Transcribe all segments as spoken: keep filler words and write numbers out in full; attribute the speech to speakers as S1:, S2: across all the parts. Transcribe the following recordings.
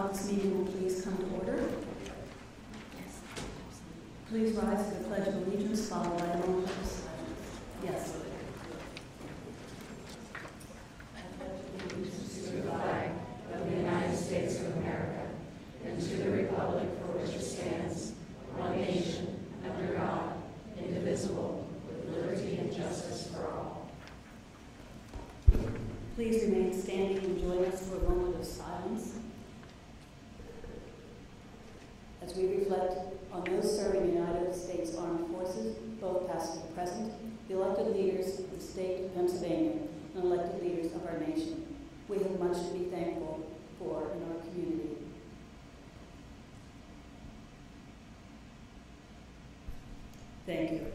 S1: this meeting will please come to order. Please rise for the Pledge of Allegiance, followed by a moment of silence. Yes.
S2: I pledge allegiance to the flag of the United States of America and to the republic for which it stands, one nation, under God, indivisible, with liberty and justice for all.
S1: Please remain standing and join us for a moment of silence as we reflect on those serving the United States Armed Forces, both past and present, the elected leaders of the state of Pennsylvania, and elected leaders of our nation. We have much to be thankful for in our community. Thank you.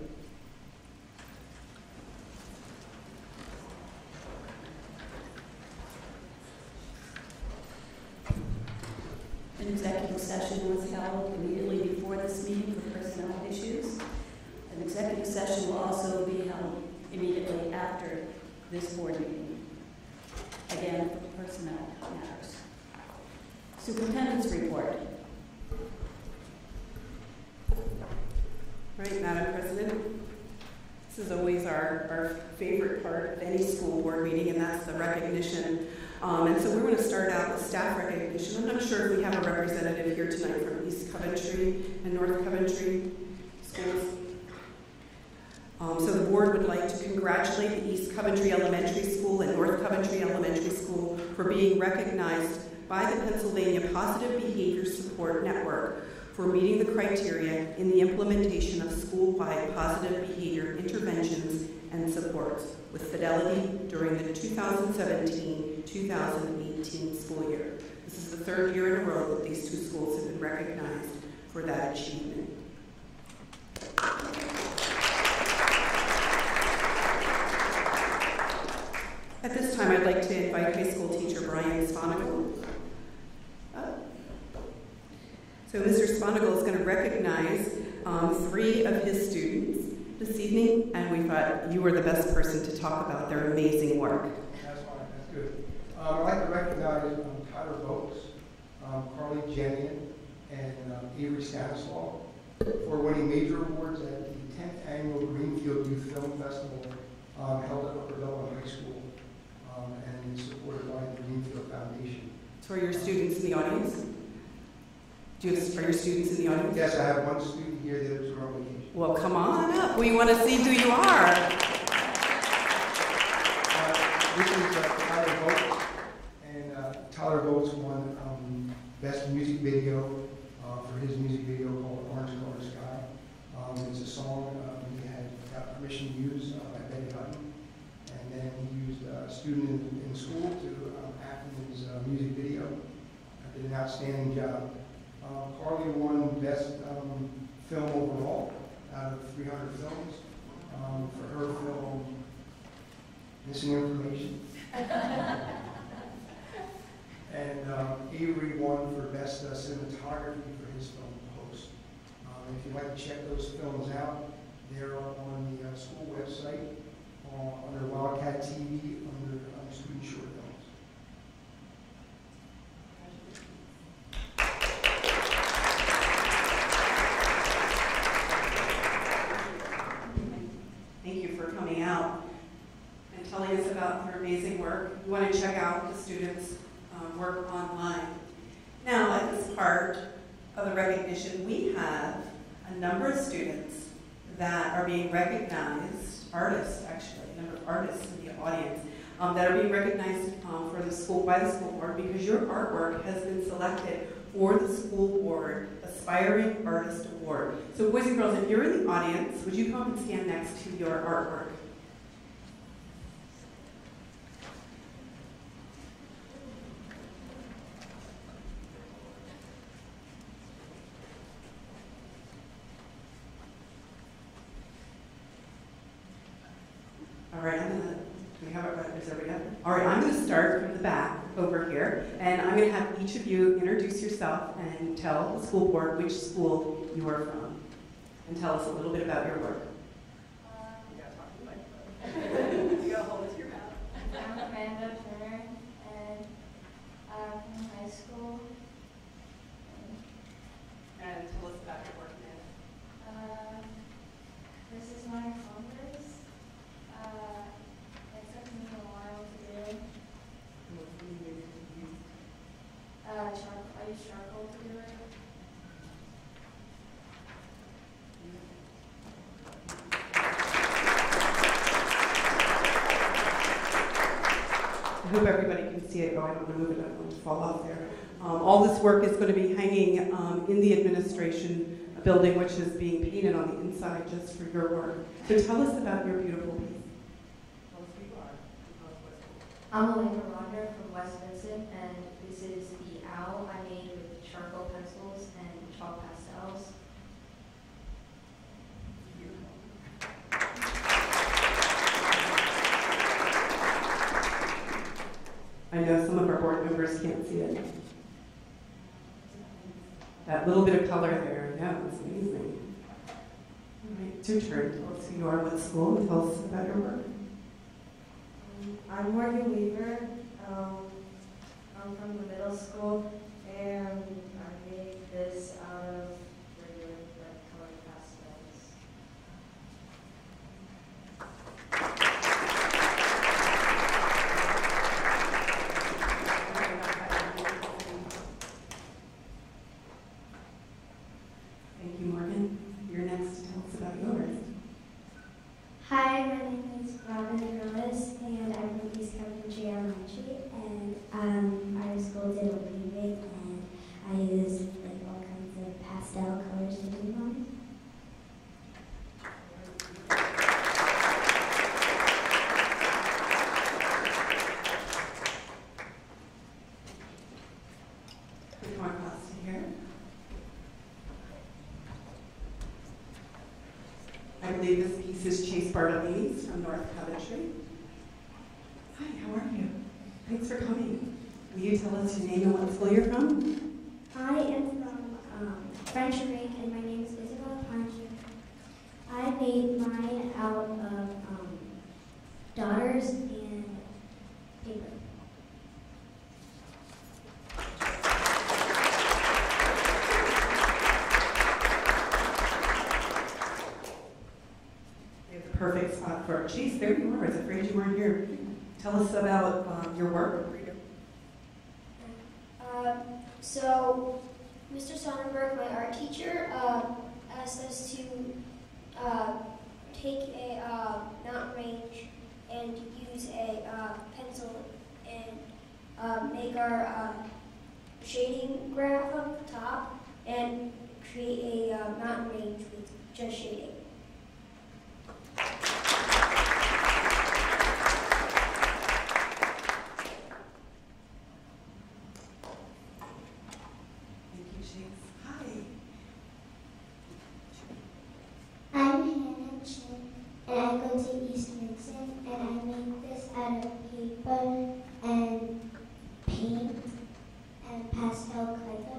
S1: An executive session was held immediately before this meeting for personnel issues. An executive session will also be held immediately after this board meeting, again for personnel matters. Superintendent's report.
S3: Right, Madam President. This is always our, our favorite part of any school board meeting, and that's the recognition. Um, and so we're going to start out with staff recognition. I'm not sure if we have a representative here tonight from East Coventry and North Coventry schools. Um, so the board would like to congratulate the East Coventry Elementary School and North Coventry Elementary School for being recognized by the Pennsylvania Positive Behavior Support Network for meeting the criteria in the implementation of school-wide positive behavior interventions and supports with fidelity during the two thousand seventeen two thousand eighteen school year. This is the third year in a row that these two schools have been recognized for that achievement. At this time, I'd like to invite high school teacher Brian Sponigal up. So Mister Sponigal is going to recognize um, three of his students this evening, and we thought you were the best person to talk about their amazing work.
S4: That's fine, that's good. Um, I'd like to recognize um, Tyler Boakes, um, Carly Jenian, and um, Avery Stanislaw for winning major awards at the tenth Annual Greenfield Youth Film Festival um, held at Upper Dublin High School, um, and is supported by the Greenfield Foundation.
S3: So are your students in the audience? Do you have, are your students in the audience?
S4: Yes, I have one student here that is on vacation.
S3: Well, come on up. We want to see who you are.
S4: Uh, this is uh, Tyler Boakes, and uh, Tyler Boakes won um, Best Music Video uh, for his music video called Orange Color Sky. Um, it's a song uh, he had got permission to use uh, by Betty Hutton, and then he used uh, a student in, in school to um, act in his uh, music video. Uh, did an outstanding job. Uh, Carly won Best um, Film overall out of three hundred films um, for her film Missing Information. And um, Avery won for Best uh, Cinematography for his film Post. Um, if you'd like to check those films out, they're on the uh, school website uh, under Wildcat T V under um, Student Short Films.
S3: Thank you for coming out and telling us about your amazing work. You want to check out the students' um, work online. Now, at this part of the recognition, we have a number of students that are being recognized, artists actually, a number of artists in the audience, um, that are being recognized um, for the school by the school board because your artwork has been selected for the school board Aspiring Artist Award. So boys and girls, if you're in the audience, would you come and stand next to your artwork? All right, I'm gonna, do we have it right? Is everybody up? All right, I'm gonna start from the back over here, and I'm gonna have each of you introduce yourself and tell the school board which school you are from, and tell us a little bit about your work.
S5: You gotta talk to the microphone. You gotta hold it to your mouth.
S6: I'm Amanda Turner, and I'm from high school, Uh, charcoal. I use charcoal to do it.
S3: I hope everybody can see it. Oh, I don't want to move it. I don't want it to fall off there. Um, all this work is going to be hanging um, in the administration building, which is being painted on the inside just for your work. So tell us about your beautiful piece.
S6: I'm Elena Rodner from West Vincent, and this is the owl I made with charcoal pencils and chalk pastels.
S3: I know some of our board members can't see it. That little bit of color there, yeah, it's amazing. All right, it's your turn. Tell us who you are, what school, and tell us about your work.
S6: I'm Morgan Weaver. Um, I'm from the middle school, and I made this out of regular red colored pastels.
S3: Thank you, Morgan. You're next to tell us about yours.
S7: Hi, my name is Robin Grillis, and I'm from East Coventry Elementary, and um, our school did a remake, and I used like all kinds of pastel colors to do them.
S3: Come across to here. I believe this piece is Chase Bartolini's from North Coventry. Hi, how are you? Thanks for coming. Will you tell us your name and what school you're from?
S7: I am from um, French Rink, and my name is Isabella Poncher. I made mine out of um, daughters and paper.
S3: We have the perfect spot for Chase. There you are. I was afraid you weren't here. Tell us about um, your work.
S7: Uh, so, Mister Sonnenberg, my art teacher, uh, asked us to uh, take a uh, mountain range and use a uh, pencil and uh, make our uh, shading graph up top and create a uh, mountain range with just shading. I'm Hannah Chin, and I go to East Vincent, and I make this out of paper and paint and pastel color.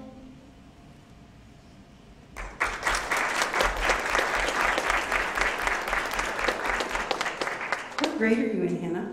S3: What grade are you in, Hannah?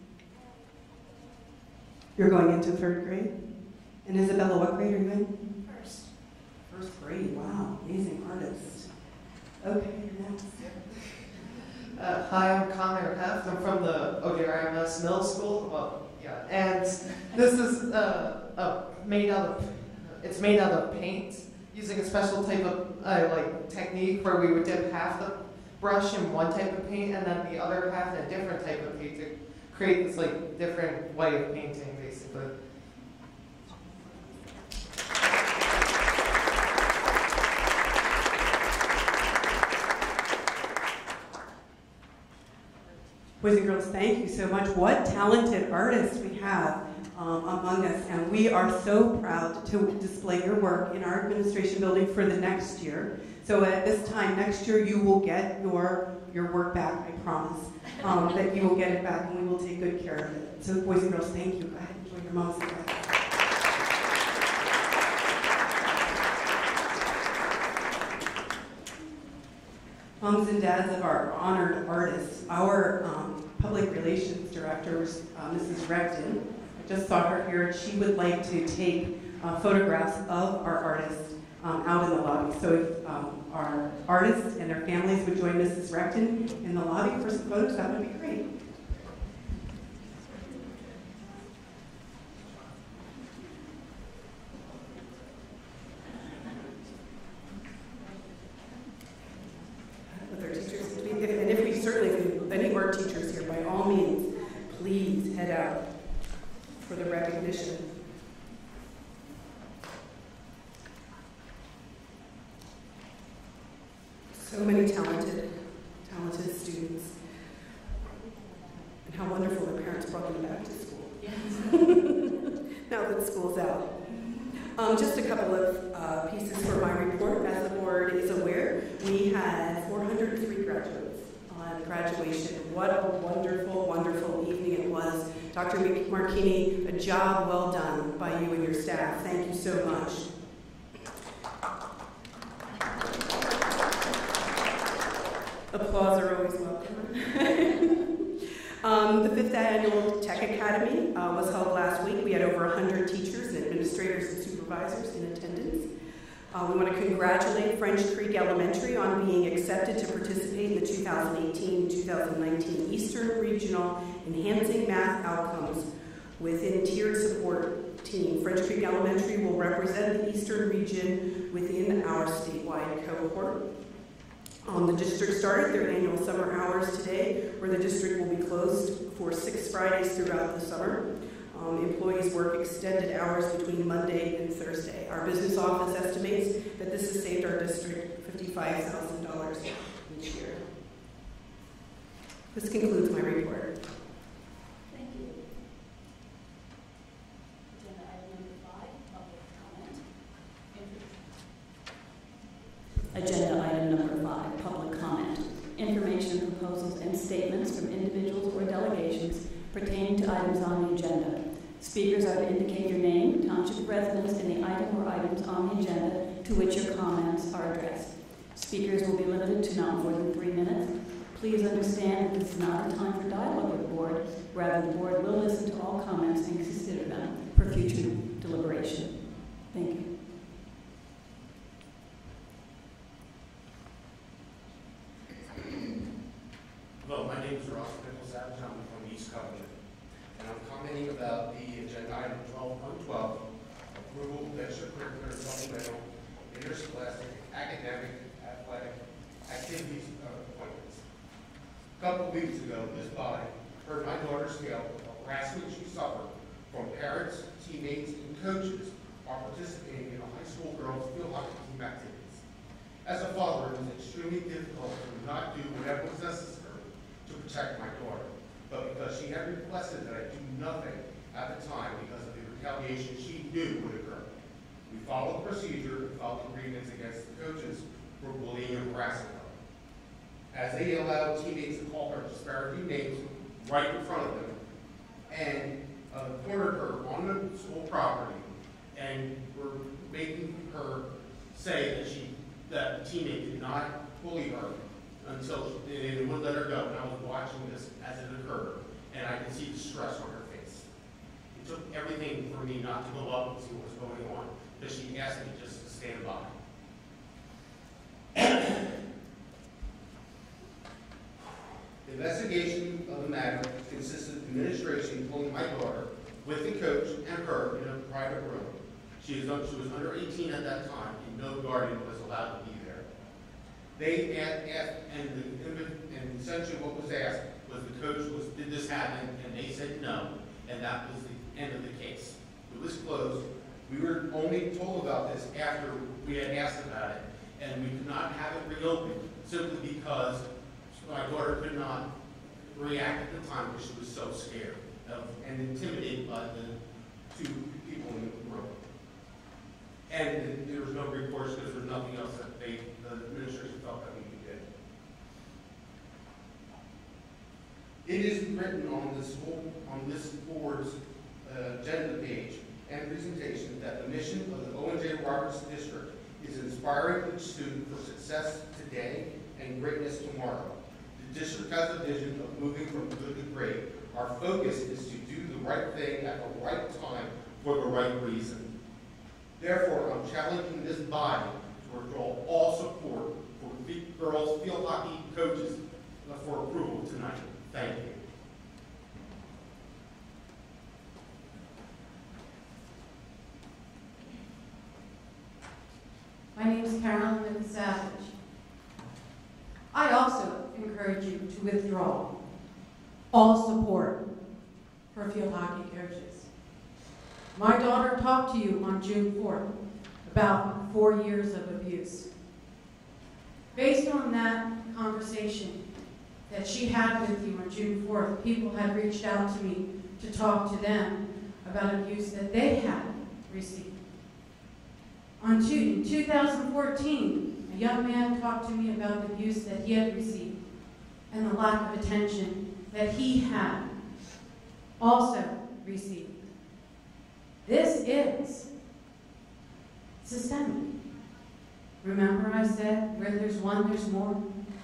S3: You're going into third grade? And Isabella, what grade are you in?
S7: First.
S3: First grade, wow, amazing artist. Okay, you're next.
S8: Uh, hi, I'm Connor Heft. I'm from the O D R M S Middle School. Well, yeah, and this is uh, uh, made out of. It's made out of paint using a special type of uh, like technique where we would dip half the brush in one type of paint and then the other half in a different type of paint to create this like different way of painting, basically.
S3: Boys and girls, thank you so much. What talented artists we have um, among us, and we are so proud to display your work in our administration building for the next year. So at this time next year, you will get your your work back, I promise, um, that you will get it back, and we will take good care of it. So boys and girls, thank you. Go ahead and enjoy your mom's together. Moms and dads of our honored artists, our um, public relations director, uh, Missus Recton, I just saw her here. She would like to take uh, photographs of our artists um, out in the lobby. So if um, our artists and their families would join Missus Recton in the lobby for some photos, that would be great. So many talented, talented students. And how wonderful their parents brought them back to school. Now that school's out. Um, just a couple of uh, pieces for my report. As the board is aware, we had four hundred three graduates on graduation. What a wonderful, wonderful evening it was. Doctor Marchini, a job well done by you and your staff. Thank you so much. Applause are always welcome. um, the fifth annual Tech Academy uh, was held last week. We had over one hundred teachers and administrators and supervisors in attendance. Uh, we want to congratulate French Creek Elementary on being accepted to participate in the two thousand eighteen two thousand nineteen Eastern Regional Enhancing Math Outcomes within Tiered Support Team. French Creek Elementary will represent the Eastern region within our statewide cohort. Um, the district started their annual summer hours today, where the district will be closed for six Fridays throughout the summer. Um, employees work extended hours between Monday and Thursday. Our business office estimates that this has saved our district fifty-five thousand dollars each year. This concludes my report.
S1: Thank you. Agenda item number five, public comment. Agenda item number five, public comment. Information, proposals, and statements from individuals or delegations pertaining to items on the agenda. Speakers are to indicate your name, township residence, and the item or items on the agenda to which your comments are addressed. Speakers will be limited to not more than three minutes. Please understand that this is not a time for dialogue with the board. Rather, the board will listen to all comments and consider them for future deliberation. Thank you.
S9: Hello, my name is Ross Nichols-Savage. I'm from East Covington. And I'm commenting about the agenda item twelve point twelve, approval of extracurricular supplemental interscholastic academic athletic activities uh, appointments. A couple of weeks ago, this body heard my daughter's tale of harassment she suffered from parents, teammates, and coaches while participating in a high school girls field hockey team activities. As a father, it was extremely difficult to not do whatever was necessary to protect my daughter, but because she had requested that I do nothing at the time because of the retaliation she knew would occur. We followed the procedure and filed agreements against the coaches for bullying and harassing her. As they allowed teammates to call her disparaging names right in front of them and uh, cornered her on the school property and were making her say that she that the teammate did not bully her until they wouldn't let her go. And I was watching this as it occurred, and I could see the stress on her face. It took everything for me not to go up and see what was going on, because she asked me just to stand by. The investigation of the matter consisted of administration pulling my daughter with the coach and her in a private room. She was, she was under eighteen at that time, and no guardian was allowed to be there. They asked, asked and, the, and essentially what was asked was the coach was, did this happen? And they said no, and that was the end of the case. It was closed. We were only told about this after we had asked about it, and we could not have it reopened simply because my daughter could not react at the time because she was so scared of, and intimidated by the two people in the room. And there was no recourse because there was nothing else that they, the administration felt that we could do. It is written on this whole, on this board's uh, agenda page and presentation that the mission of the Owen J. Roberts District is inspiring each student for success today and greatness tomorrow. The district has a vision of moving from good to great. Our focus is to do the right thing at the right time for the right reason. Therefore, I'm challenging this body to withdraw all support for girls field hockey coaches for approval tonight. Thank you.
S10: My name is Carolyn Nichols-Savage. I also encourage you to withdraw all support for field hockey coaches. My daughter talked to you on June fourth about four years of abuse. Based on that conversation that she had with you on June fourth, people had reached out to me to talk to them about abuse that they had received. On two, in two thousand fourteen, a young man talked to me about the abuse that he had received and the lack of attention that he had also received. This is systemic. Remember I said, where there's one, there's more?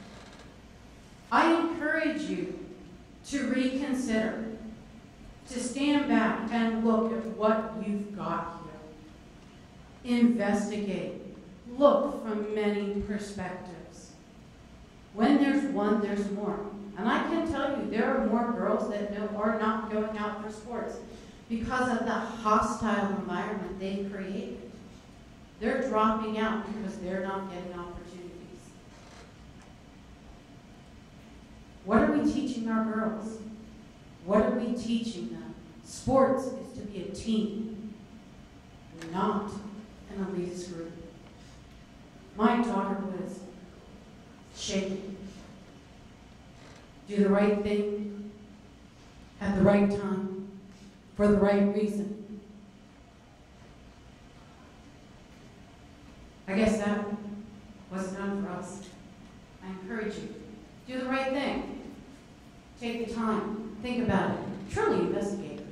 S10: I encourage you to reconsider, to stand back and look at what you've got here. Investigate. Look from many perspectives. When there's one, there's more. And I can tell you, there are more girls that know, are not going out for sports because of the hostile environment they've created. They're dropping out because they're not getting opportunities. What are we teaching our girls? What are we teaching them? Sports is to be a team, not an elitist group. My daughter was shaken. Do the right thing at the right time for the right reason. I guess that was done for us. I encourage you, do the right thing. Take the time, think about it, truly investigate.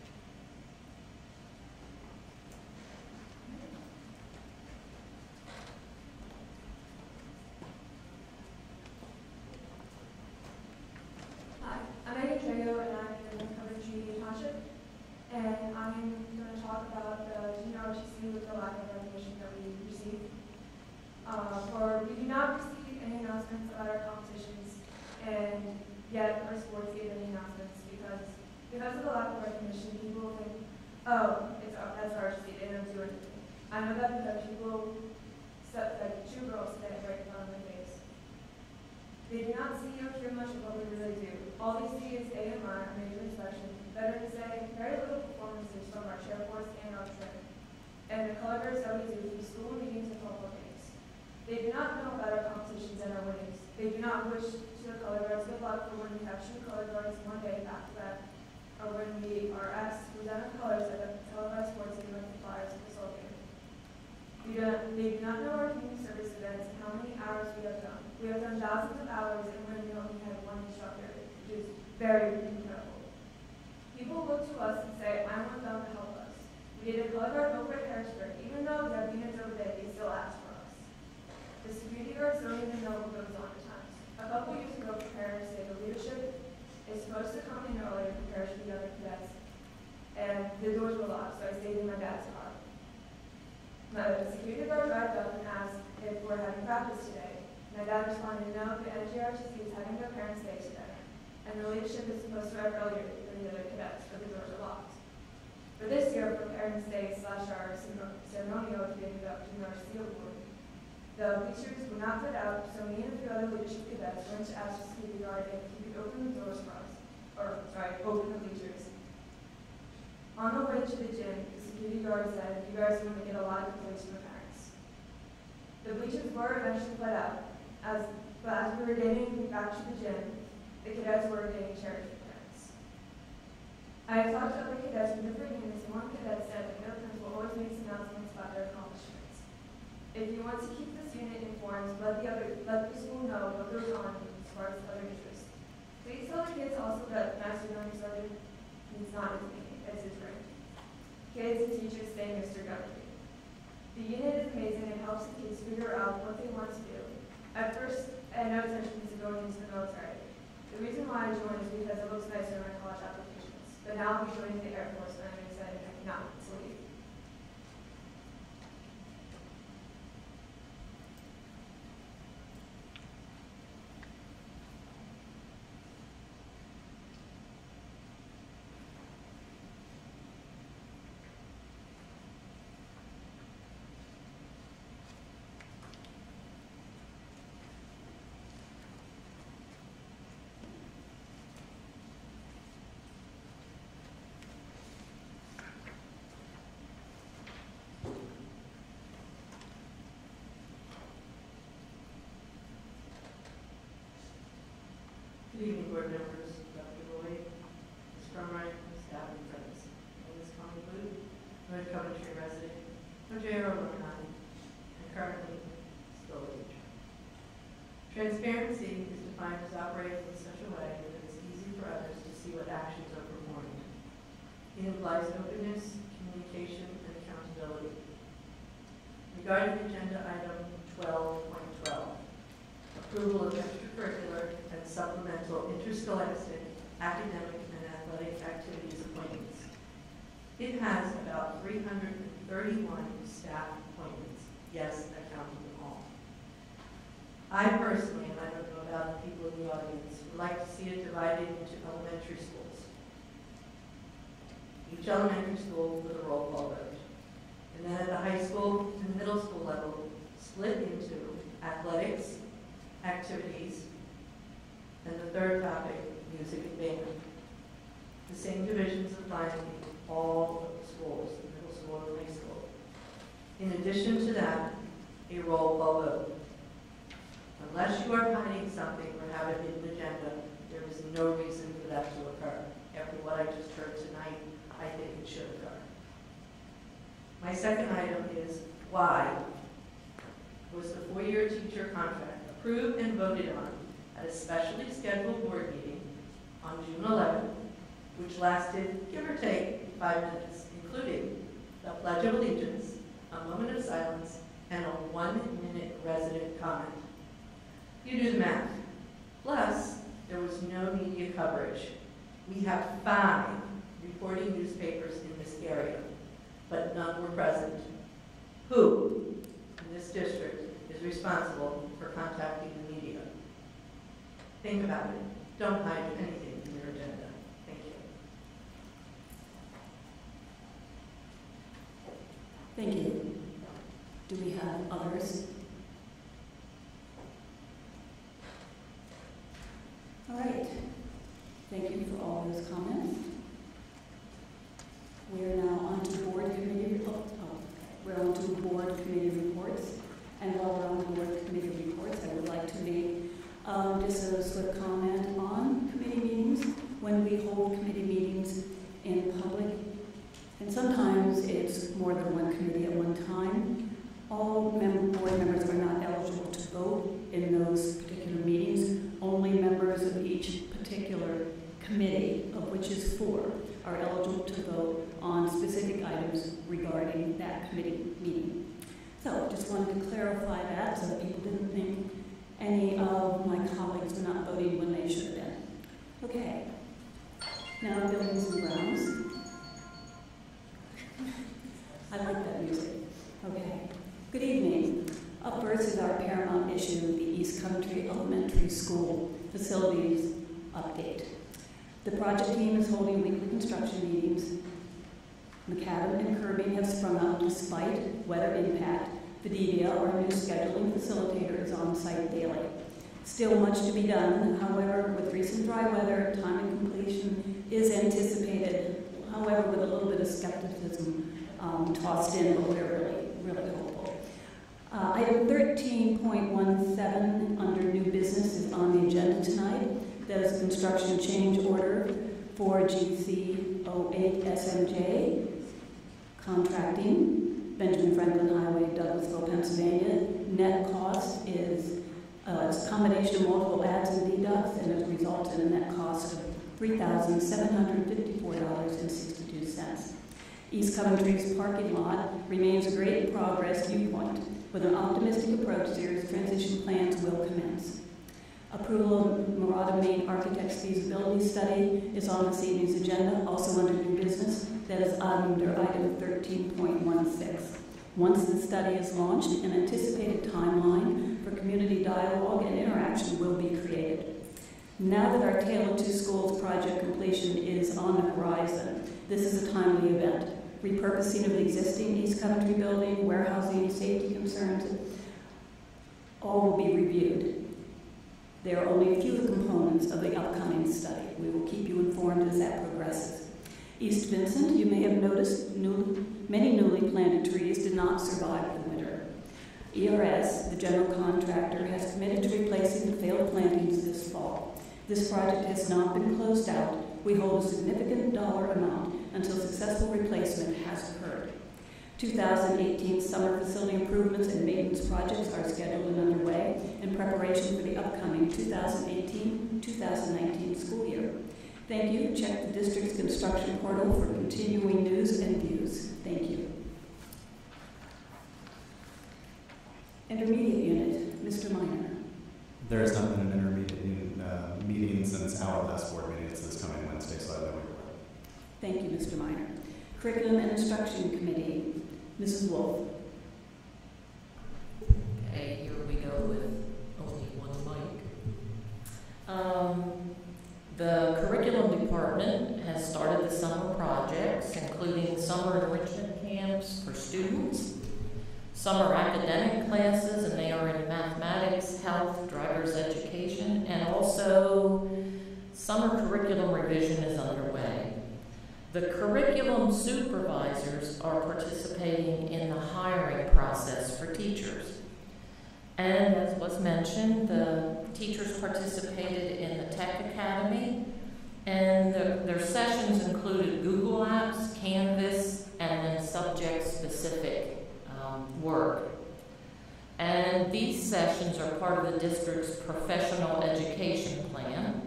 S6: Hi, I'm Megan Trago, and I'm in Coventry Township, and I'm going to talk about the junior R T C with the lack of recognition that we receive. Uh, for we do not receive any announcements about our competitions, and yet our sports give any announcements because because of the lack of recognition, people think, oh, it's our, that's R T C, they don't do anything. I know that because people, set, like two girls stand right in front of my face. They do not see or hear much of what we really do. All they see is A M I, our major inspection, better to say, very little performances from our chair force and our trainer, and the color guards that we do through school meetings and public meetings. They do not know about our competitions and our winnings. They do not wish to the color guards good luck for when we have two color guards one day back to back, or when we are asked to present our colors at the televised sports event with flyers at the Soul Game. We do not, they do not know our community service events and how many hours we have done. We have done thousands of hours and when we only had one instructor, which is very incredible. People look to us and say, I want them to help us. We did a color guard over at Harrisburg. Even though we have units over there, they still ask for us. The security guards don't even know what goes on at times. A couple years ago, preparing to say the leadership is supposed to come in early and prepare for the other cadets. And the doors were locked, so I stayed in my dad's car. My security guard arrived up and asked if we're having practice today. My dad responded, no, the N J R T C is having their parents' day today. And the leadership is supposed to arrive earlier than the other cadets, but the doors are locked. For this year, for Parents' Day slash our ceremonial giving up to our seal board, the bleachers were not put out, so me and a few other leadership cadets went to ask the security guard if he could open the doors for us, or sorry, open the bleachers. On the way to the gym, the security guard said, you guys are going to get a lot of complaints from the parents. The bleachers were eventually let out, as, but as we were getting back to the gym, the cadets were getting charged for parents. I have talked to other cadets from different units, and one cadet said that no principal always makes announcements about their accomplishments. If you want to keep this unit informed, let the other let the school know what goes on as far as other interests. Please tell the kids also that Master Learning Sergeant means not his name, it's his rank. Kids and teachers say Mister Guthrie. The unit is amazing and helps the kids figure out what they want to do. At first, I had no intention to going into the military. The reason why I joined is because it looks nicer in my college applications. But now I'll be joining the Air Force and I'm excited I cannot wait to leave.
S11: Good evening, board members, Doctor Lloyd, Miz Crumright, staff and friends. My name is Connie Booth, North Coventry resident, Ojero, Long Island, and currently still a teacher. Transparency is defined as operating in such a way that it is easy for others to see what actions are performed. It implies openness, communication, and accountability. Regarding agenda item twelve point twelve, approval of extracurricular and supplemental interscholastic, academic, and athletic activities appointments. It has about three hundred thirty-one staff appointments. Yes, I counted them all. I personally, and I don't know about the people in the audience, would like to see it divided into elementary schools. Each elementary school with a roll call vote. And then at the high school and middle school level, split into athletics, activities, and the third topic, music and band. The same divisions apply to all of the schools, the middle school and high school. In addition to that, a roll call vote. Unless you are hiding something or have a hidden agenda, there is no reason for that to occur. After what I just heard tonight, I think it should occur. My second item is why was the four-year teacher contract approved and voted on at a specially scheduled board meeting on June eleventh, which lasted, give or take, five minutes, including the Pledge of Allegiance, a moment of silence, and a one-minute resident comment. You do the math. Plus, there was no media coverage. We have five reporting newspapers in this area, but none were present. Who in this district is responsible for contacting the media? Think about it. Don't hide anything in your agenda. Thank you.
S1: Thank you. Do we have others? All right. Thank you for all those comments. We are now on to board committee. Oh, oh, we're on to board committee reports. And while we're on board committee reports, I would like to make um, just a swift comment on committee meetings. When we hold committee meetings in public, and sometimes it's more than one committee at one time, all mem board members are not eligible to vote in those particular meetings. Only members of each particular committee, of which is four, are eligible to vote on specific items regarding that committee meeting. So just wanted to clarify that so that people didn't think any of my colleagues were not voting when they should have been. Okay, now buildings and grounds. I like that music. Okay, good evening. Up first is our paramount issue, the East Country Elementary School facilities update. The project team is holding weekly construction meetings. McAdam and Kirby have sprung up despite weather impact. Vididia, our new scheduling facilitator, is on site daily. Still much to be done. However, with recent dry weather, time and completion is anticipated. However, with a little bit of skepticism um, tossed in, but we're really, really hopeful. Uh, item thirteen point one seven under new business is on the agenda tonight. That is a construction change order for G C oh eight S M J contracting, Benjamin Franklin Highway, Douglasville, Pennsylvania. Net cost is uh, it's a combination of multiple adds and deducts, and it results in a net cost of three thousand seven hundred fifty-four dollars and sixty-two cents. East Coventry's parking lot remains a great progress viewpoint. With an optimistic approach, Sears transition plans will commence. Approval of Murata Main Architect's feasibility study is on this evening's agenda, also under new business. That is under item thirteen point one six. Once the study is launched, an anticipated timeline for community dialogue and interaction will be created. Now that our Tale of Two Schools project completion is on the horizon, this is a timely event. Repurposing of the existing East Coventry building, warehousing, safety concerns, all will be reviewed. There are only a few components of the upcoming study. We will keep you informed as that progresses. East Vincent, you may have noticed new, many newly planted trees did not survive the winter. E R S, the general contractor, has committed to replacing the failed plantings this fall. This project has not been closed out. We hold a significant dollar amount until successful replacement has occurred. two thousand eighteen summer facility improvements and maintenance projects are scheduled and underway in preparation for the upcoming two thousand eighteen two thousand nineteen school year. Thank you. Check the district's construction portal for continuing news and views. Thank you. Intermediate unit, Mister Minor.
S12: There has not been an intermediate unit, uh, meeting since our last board meeting. It's this coming Wednesday, so I have no report.
S1: Thank you, Mister Minor. Curriculum and Instruction Committee, Missus Wolf.
S2: Okay, here we go with only one mic. Um, the curriculum department has started the summer projects, including summer enrichment camps for students, summer academic classes, and they are in mathematics, health, driver's education, and also summer curriculum revision is underway. The curriculum supervisors are participating in the hiring process for teachers. And as was mentioned, the teachers participated in the Tech Academy, and the, their sessions included Google Apps, Canvas, and then subject-specific um, work. And these sessions are part of the district's professional education plan.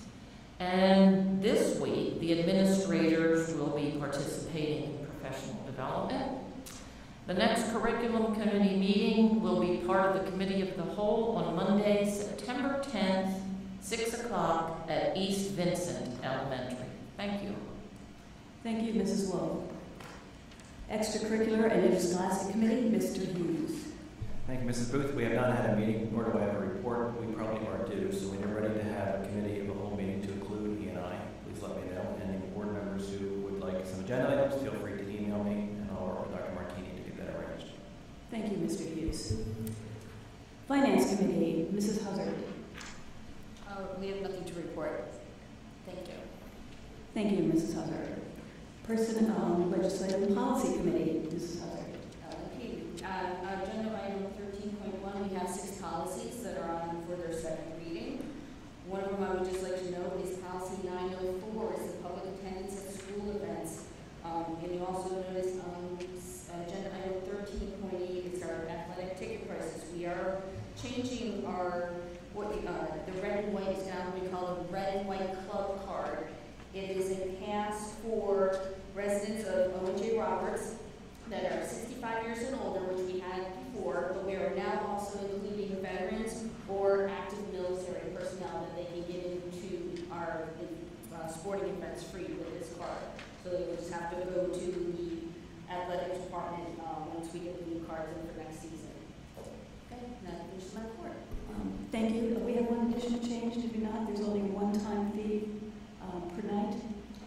S2: And this week, the administrators will be participating in professional development. The next curriculum committee meeting will be part of the Committee of the Whole on Monday, September tenth, six o'clock at East Vincent Elementary. Thank you.
S1: Thank you, Missus Lowe. Extracurricular and Interscholastic Committee, Mister Hughes.
S13: Thank you, Missus Booth. We have not had a meeting, nor do I have a report. We probably are due, so when you're ready to have a committee of the whole meeting to include he and I, please let me know. And any board members who would like some agenda items, feel free to email me, and I'll work with Doctor Martini to get that arranged.
S1: Thank you, Mister Hughes. Finance Committee, Missus Huzzard.
S14: Uh, we have nothing to report. Thank you.
S1: Thank you, Missus Huzzard. Person, um, Legislative and Policy Committee, Missus Huzzard.
S14: Okay. Uh, agenda item thirteen point one, we have six policies that are on for their second reading. One of them I would just like to note is policy nine oh four, is the public attendance at school events. Um, and you also notice um, agenda item thirteen point eight is our athletic ticket prices. We are changing our, what we, uh, the red and white is now what we call a red and white club card. It is a pass for residents of O and J Roberts that are sixty-five years and older, which we had before, but we are now also including veterans or active military personnel that they can get into our uh, sporting events free with this card. So they will just have to go to the athletic department um, once we get the new cards in for next season. Okay, and that finishes my report.
S1: Um, thank you. We have one additional change, did we not? There's only one time fee um, per night.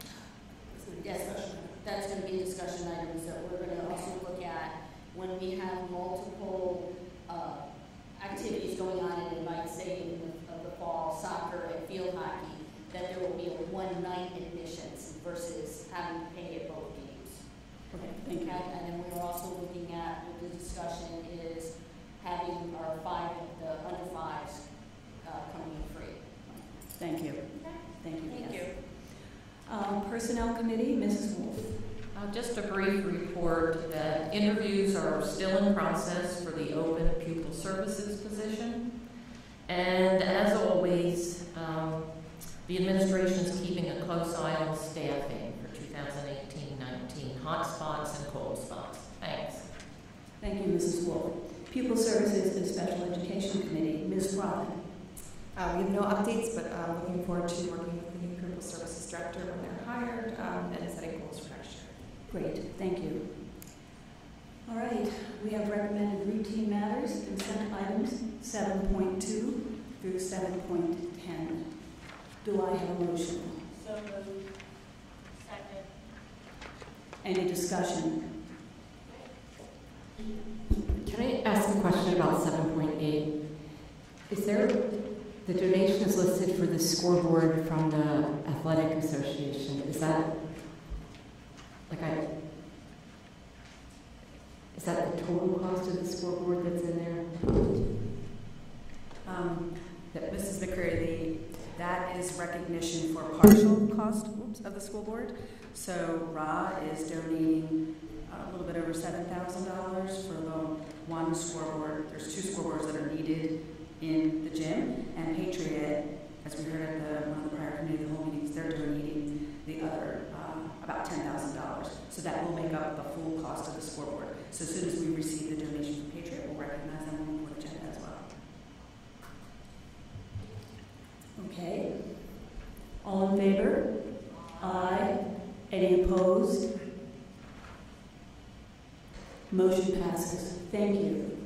S14: Yes, that's going to be discussion items that we're going to also look at when we have multiple uh, activities going on and like say in the, of the fall, soccer and field hockey, that there will be a one night admissions versus having to pay at both games.
S1: Okay, thank you.
S14: And then we're also looking at, with the discussion is having our five, the under fives uh, coming in free.
S1: Thank you.
S14: Okay.
S1: Thank you.
S14: Thank
S1: yes.
S14: you.
S1: Um, Personnel Committee, Missus Wolf.
S2: Uh, just a brief report that interviews are still in process for the open pupil services position. And as always, um, the administration is keeping a close eye on staffing for two thousand eighteen nineteen, hot spots and cold spots. Thanks.
S1: Thank you, Missus Wolf. Pupil Services and Special Education Committee, Miz Robin.
S15: Uh, we have no updates, but uh, looking forward to working with the new pupil services director when they're hired um, and setting goals for next year.
S1: Great, thank you. All right, we have recommended routine matters, consent items seven point two through seven point ten. Do I have a motion?
S14: So moved. Second.
S1: Any discussion?
S16: Can I ask a question about seven point eight? Is there, the donation is listed for the scoreboard from the Athletic Association. Is that, like I, is that the total cost of the scoreboard that's in there?
S15: Um, that Missus McCreary, the, that is
S17: is recognition for partial cost oops, of the school board. So R A is donating a little bit over seven thousand dollars for the one scoreboard. There's two scoreboards that are needed in the gym, and Patriot, as we heard at the, one of the prior committee of the whole meetings, they're donating the other um, about ten thousand dollars. So that will make up the full cost of the scoreboard. So as soon as we receive the donation from Patriot, we'll recognize them on the agenda as well.
S1: Okay. All in favor? Aye. Any opposed? Motion passes. Thank you.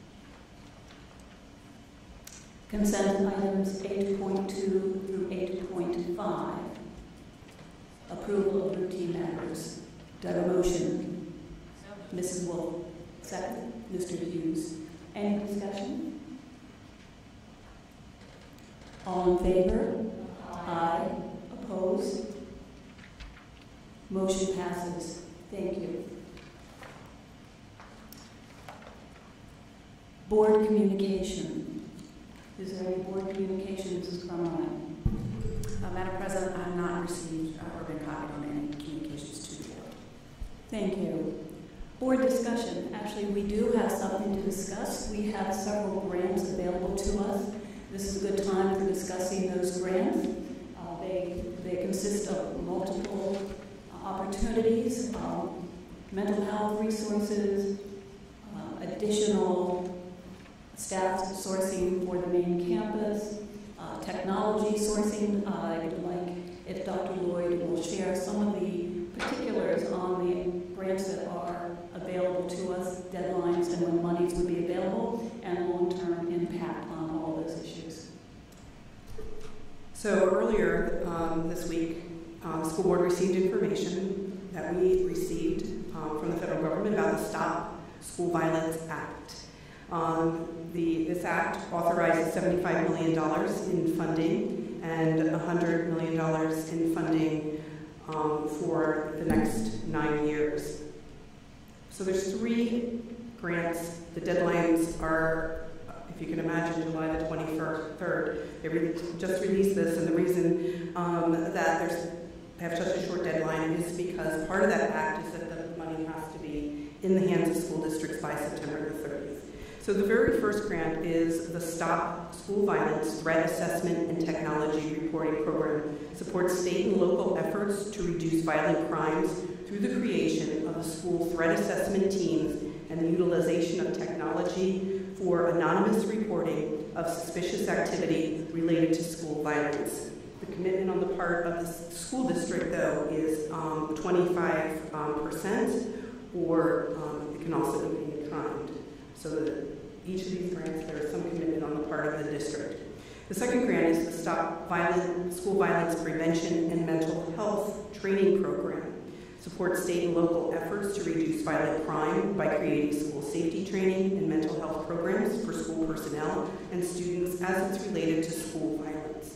S1: Consent items eight point two through eight point five. Approval of routine matters. Do I have a motion? Missus Wolf. Second. Mister Hughes. Any discussion? All in favor? Aye. Opposed? Motion passes. Thank you. Board communication. Is there any board communication, Missus Carmine?
S17: Uh, Madam President, I have not received uh, or been copied on any communications to the board.
S1: Thank you. Board discussion. Actually, we do have something to discuss. We have several grants available to us. This is a good time for discussing those grants. Uh, they, they consist of multiple uh, opportunities, um, mental health resources, uh, additional staff sourcing for the main campus, uh, technology sourcing. Uh, I would like if Doctor Lloyd will share some of the particulars on the grants that are available to us, deadlines, and when monies would be available, and long-term impact on all those issues.
S3: So earlier um, this week, uh, the school board received information that we received um, from the federal government about the Stop School Violence Act. Um, the, this act authorizes seventy-five million dollars in funding and one hundred million dollars in funding um, for the next nine years. So there's three grants. The deadlines are, if you can imagine, July the twenty-third. They re just released this, and the reason um, that there's, they have such a short deadline is because part of that act is that the money has to be in the hands of school districts by September the thirtieth. So the very first grant is the Stop School Violence Threat Assessment and Technology Reporting Program. Supports state and local efforts to reduce violent crimes through the creation of the school threat assessment teams and the utilization of technology for anonymous reporting of suspicious activity related to school violence. The commitment on the part of the school district, though, is um, twenty-five percent, um, or um, it can also be in kind. So that each of these grants, there is some commitment on the part of the district. The second grant is the Stop Violent, School Violence Prevention and Mental Health Training Program. Supports state and local efforts to reduce violent crime by creating school safety training and mental health programs for school personnel and students as it's related to school violence.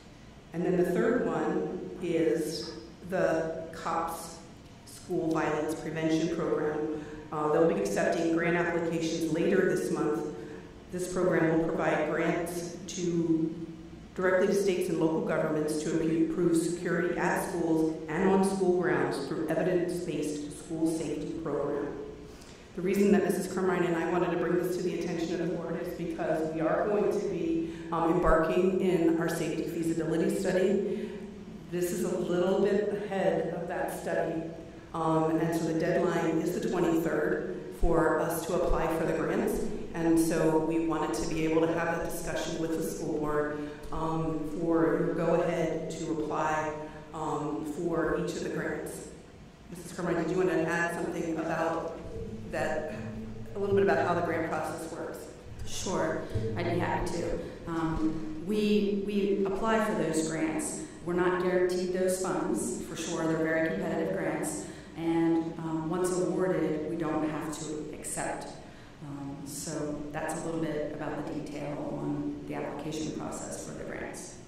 S3: And then the third one is the COPS School Violence Prevention Program. Uh, they'll be accepting grant applications later this month. This program will provide grants to directly to states and local governments to improve security at schools and on school grounds through evidence-based school safety program. The reason that Missus Carmine and I wanted to bring this to the attention of the board is because we are going to be um, embarking in our safety feasibility study. This is a little bit ahead of that study. Um, and so the deadline is the twenty-third for us to apply for the grants. And so we wanted to be able to have a discussion with the school board um, for your go-ahead to apply um, for each of the grants. Missus Carmine, did you want to add something about that, a little bit about how the grant process works?
S17: Sure, I'd be happy to. Um, we, we apply for those grants. We're not guaranteed those funds, for sure. They're very competitive grants. And um, once awarded, we don't have to accept. Um, so that's a little bit about the detail on the application process for the grants.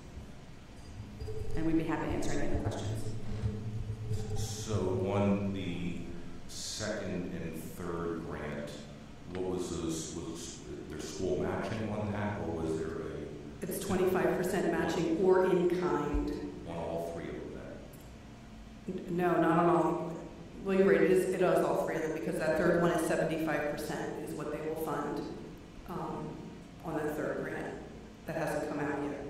S17: And we'd be happy to answer any other questions.
S18: So on the second and third grant, what was this, was there school matching on that, or was there a
S3: It's twenty-five percent matching or in kind.
S18: On all three of them?
S3: N- No, not on all. Well, you're right, it is, it is all three of them, because that third one is seventy-five percent is what they will fund um, on that third grant. That hasn't come out yet.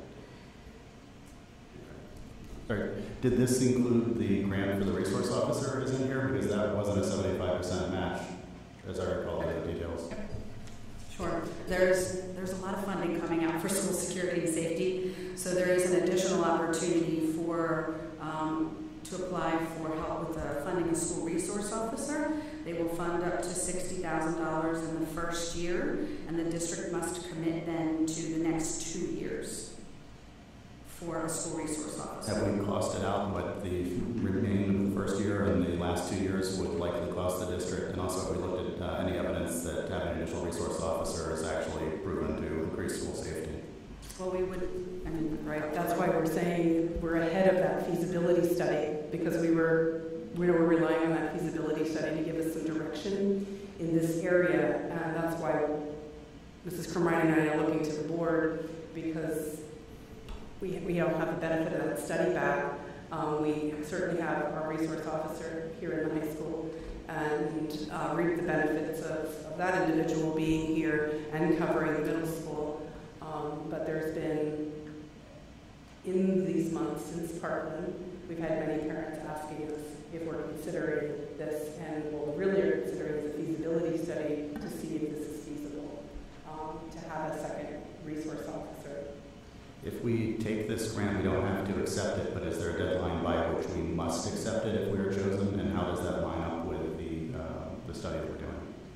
S12: Sorry, did this include the grant for the resource officer is in here? Because that wasn't a seventy-five percent match, as I recall the details.
S17: Sure. There's, there's a lot of funding coming out for school security and safety, so there is an additional opportunity for, um, to apply for help with the funding a school resource officer. They will fund up to sixty thousand dollars in the first year, and the district must commit then to the next two years for a school resource officer.
S12: Have we costed out what the remaining of the first year and the last two years would likely cost the district? And also, have we looked at uh, any evidence that having an additional resource officer is actually proven to increase school safety?
S17: Well, we would, I mean, right,
S3: That's why we're saying we're ahead of that feasibility study, because we were, we were relying on that feasibility study to give us some direction in this area. And that's why Missus Cremine and I are looking to the board, because we, we don't have the benefit of that study back. Um, we certainly have our resource officer here in the high school, and uh, reap the benefits of, of that individual being here and covering the middle school. Um, but there's been, in these months since Parkland, we've had many parents asking us if we're considering this, and what we really are considering is a feasibility study to see if this is feasible, um, to have a second resource officer.
S12: If we take this grant, we don't have to accept it, but is there a deadline by which we must accept it if we are chosen? And how does that line up with the, uh, the study that we're doing?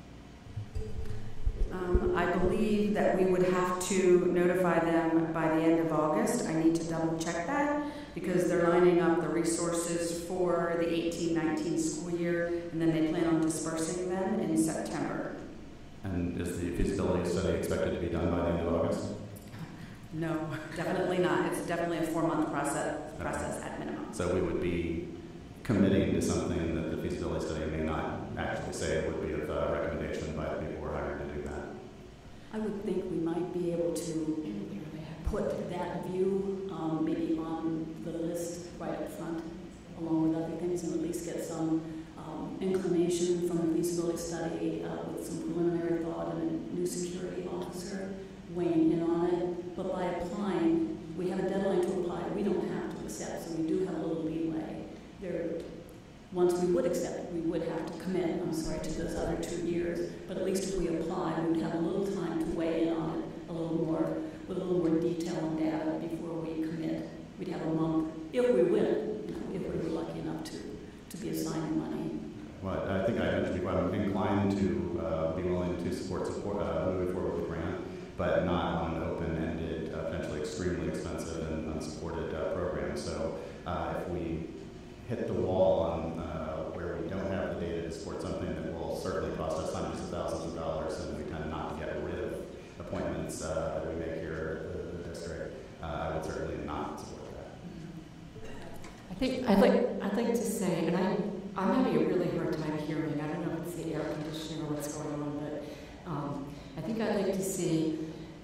S17: Um, I believe that we would have to notify them by the end of August. I need to double check that, because they're lining up the resources for the eighteen nineteen school year, and then they plan on dispersing them in September.
S12: And is the feasibility study expected to be done by the end of August?
S17: No, definitely not. It's definitely a four-month process, process at minimum.
S12: So we would be committing to something that the feasibility study may not actually say. It would be a recommendation by the people who are hired to do that.
S1: I would think we might be able to put that view um, maybe on the list right up front, along with other things, and at least get some um, inclination from the feasibility study uh, with some preliminary thought and a new security officer weighing in on it. But by applying, we have a deadline to apply. We don't have to accept, so we do have a little leeway. There, once we would accept, we would have to commit, I'm sorry, to those other two years. But at least if we apply, we would have a little time to weigh in on it a little more, with a little more detail and data before we commit. We'd have a month, if we win, you know, if we were lucky enough to, to be assigned money.
S12: Well, I think I mentioned before, I'm inclined to uh, be willing to support, support uh, moving forward with the grant, but not on an open-ended, uh, potentially extremely expensive and unsupported uh, program. So uh, if we hit the wall on uh, where we don't have the data to support something that will certainly cost us hundreds of thousands of dollars, and we tend not to get rid of appointments uh, that we make here at the, the district, uh, I would certainly not support that.
S16: I think I'd like I'd like to say, and I I'm having a really hard time hearing. I don't know if it's the air conditioning or what's going on, but um, I think I'd like to see.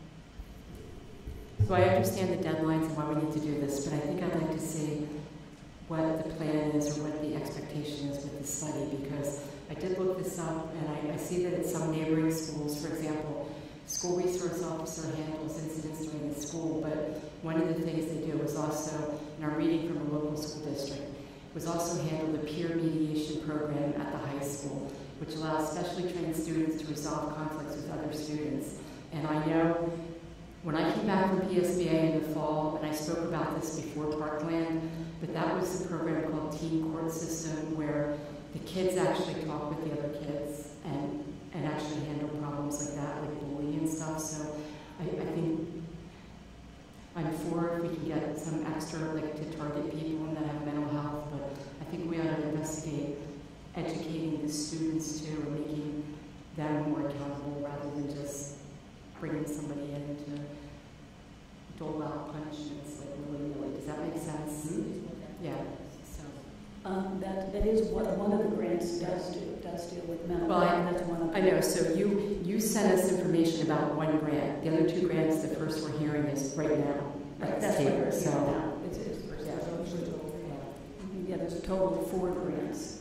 S16: So I understand the deadlines and why we need to do this, but I think I'd like to see what the plan is or what the expectation is with the study, because I did look this up, and I, I see that at some neighboring schools, for example, school resource officer handles incidents during the school, but one of the things they do is also, in our reading from a local school district, was also handle the peer mediation program at the high school, which allows specially trained students to resolve conflicts with other students. And I know when I came back from P S B A in the fall, and I spoke about this before Parkland, but that was a program called Teen Court System, where the kids actually talk with the other kids and, and actually handle problems like that, like bullying and stuff. So I, I think I'm for if we can get some extra, like, to target people that have mental health, but I think we ought to investigate educating the students too, and making them more accountable rather than just bringing somebody in to dole out punishments like willy-nilly. Does that make sense? Mm-hmm. Yeah. So
S1: um, that that is what one of the grants does do. Does deal with mental
S16: well,
S1: health.
S16: I,
S1: That's one of the
S16: I know. So you you sent us information about one grant. The other two grants, the first we're hearing is right now at the
S1: That's what
S16: table.
S1: we're
S16: So,
S1: hearing now. It's, it's, yeah, those are total, yeah. Yeah, there's a total of four grants.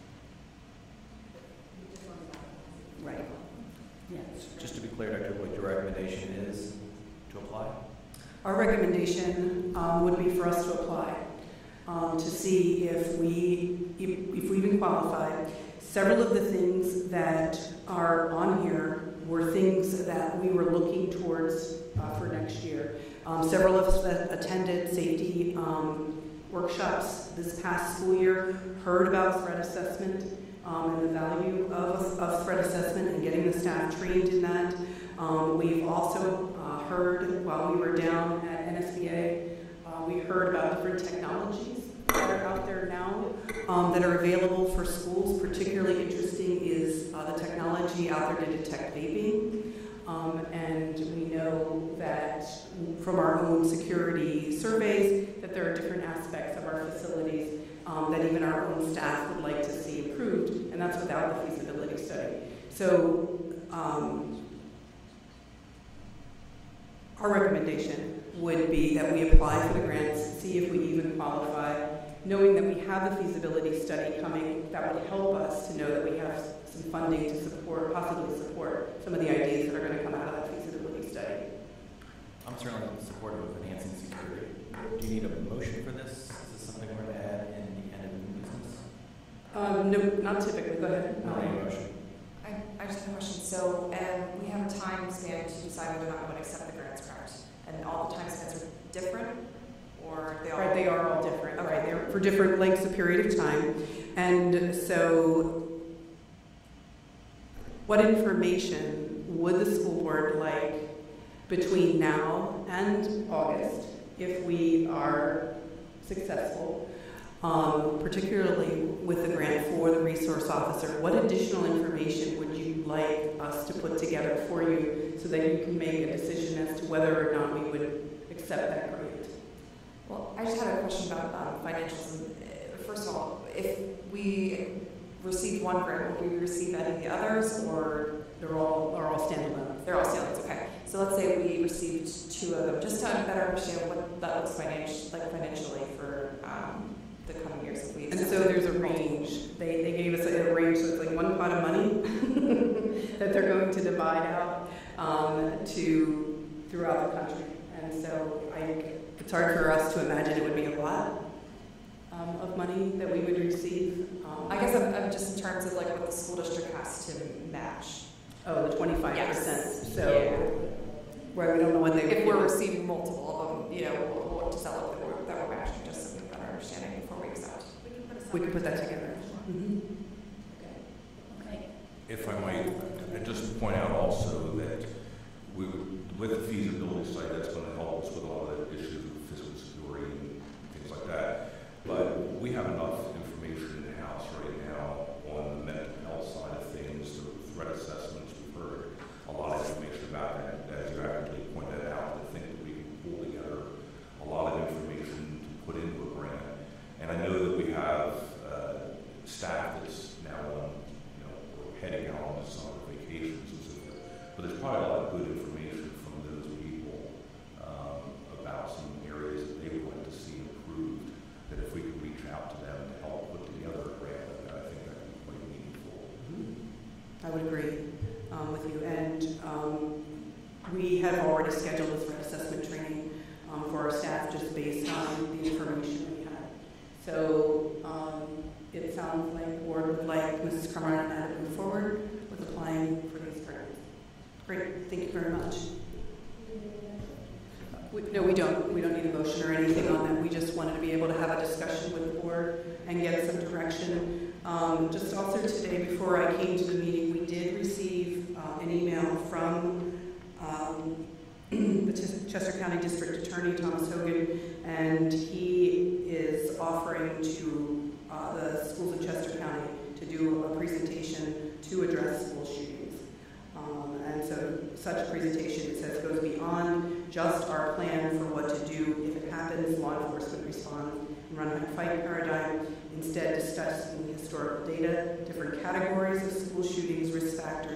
S1: Right. Yeah.
S13: Just to be clear, Doctor Boyd, your recommendation is to apply?
S3: Our recommendation um, would be for us to apply um, to see if we, if, if we even qualify. Several of the things that are on here were things that we were looking towards uh, for next year. Um, several of us that attended safety um, workshops this past school year heard about threat assessment um, and the value of, of threat assessment and getting the staff trained in that. Um, we've also uh, heard, while we were down at N S B A, uh, we heard about different technologies that are out there now um, that are available for schools. Particularly interesting is uh, the technology out there to detect vaping. Um, and we know that from our own security surveys that there are different aspects of our facilities um, that even our own staff would like to see improved, and that's without the feasibility study. So um, our recommendation would be that we apply for the grants, see if we even qualify, knowing that we have the feasibility study coming. That would help us to know that we have some funding to support, possibly support some of the ideas that are going to come out of that feasibility study.
S13: I'm certainly supportive of enhancing security. Do you need a motion for this? Is this something we're going to add in the end of new business?
S3: Um, no, not typically. Go ahead.
S13: No, any motion.
S15: I, I just have a question. So, um, we have a time span to decide whether or not we want to accept the grants, correct? And all the time spans are different, or they all?
S3: Right, they are all different. Okay. Right, they're for different lengths of period of time, and so, what information would the school board like between now and August if we are successful? Um, particularly with the grant for the resource officer, what additional information would you like us to put together for you so that you can make a decision as to whether or not we would accept that grant?
S15: Well, I just had a question about um, financials. First of all, if we receive one grant, will we receive any of the others, or
S3: they're all are all standalone?
S15: They're all standalones. Okay. So let's say we received two of them, just to better understand what that looks financial, like financially for um, the coming years. If we
S3: and so there's a range. They they gave us a, a range, so it's like one pot of money that they're going to divide out um, to throughout the country. And so I, it's hard for us to imagine it would be a lot um, of money that we would receive. Um,
S15: I guess I'm, I'm just in terms of like what the school district has to match.
S3: Oh, the twenty-five percent.
S15: Yes.
S3: So,
S15: yeah.
S3: where we don't know what they.
S15: If we're receiving multiple of them, you know, what does that look like that we're, that we're matching? Just so we have a better understanding before we accept.
S3: We can put that together. Mm-hmm.
S1: Okay.
S18: If I might, and just point out also that we, with the feasibility study, that's going to help us with all the issues of physical security and things like that. But we have enough information in the house right now on the mental health side of things, the threat assessments. We've heard a lot of information about that, as you accurately pointed out. I think that we can pull together a lot of information to put into a grant. And I know that we have uh, staff that's now on, you know, or heading out on summer vacations and so forth. But there's probably a lot of good information from those people um, about some areas that they would like to see improved. That if we could reach out to them to help put together a grant, I think that would be quite meaningful.
S3: Mm-hmm. I would agree um, with you. And um, we have already scheduled a threat assessment training um, for our staff just based on the information we had. So um, it sounds like the board would like Missus Carmona and I to move forward with applying for these grants. Great, thank you very much. We, no, we don't. We don't need a motion or anything on that. We just wanted to be able to have a discussion with the board and get some direction. Um, just also today, before I came to the meeting, we did receive uh, an email from um, the Chester County District Attorney, Thomas Hogan, and he is offering to uh, the schools of Chester County to do a presentation to address school shootings. Um, and so such a presentation, it says, goes beyond just our plan for what to do if it happens, law enforcement respond and run a fight paradigm, instead discussing historical data, different categories of school shootings, risk factors,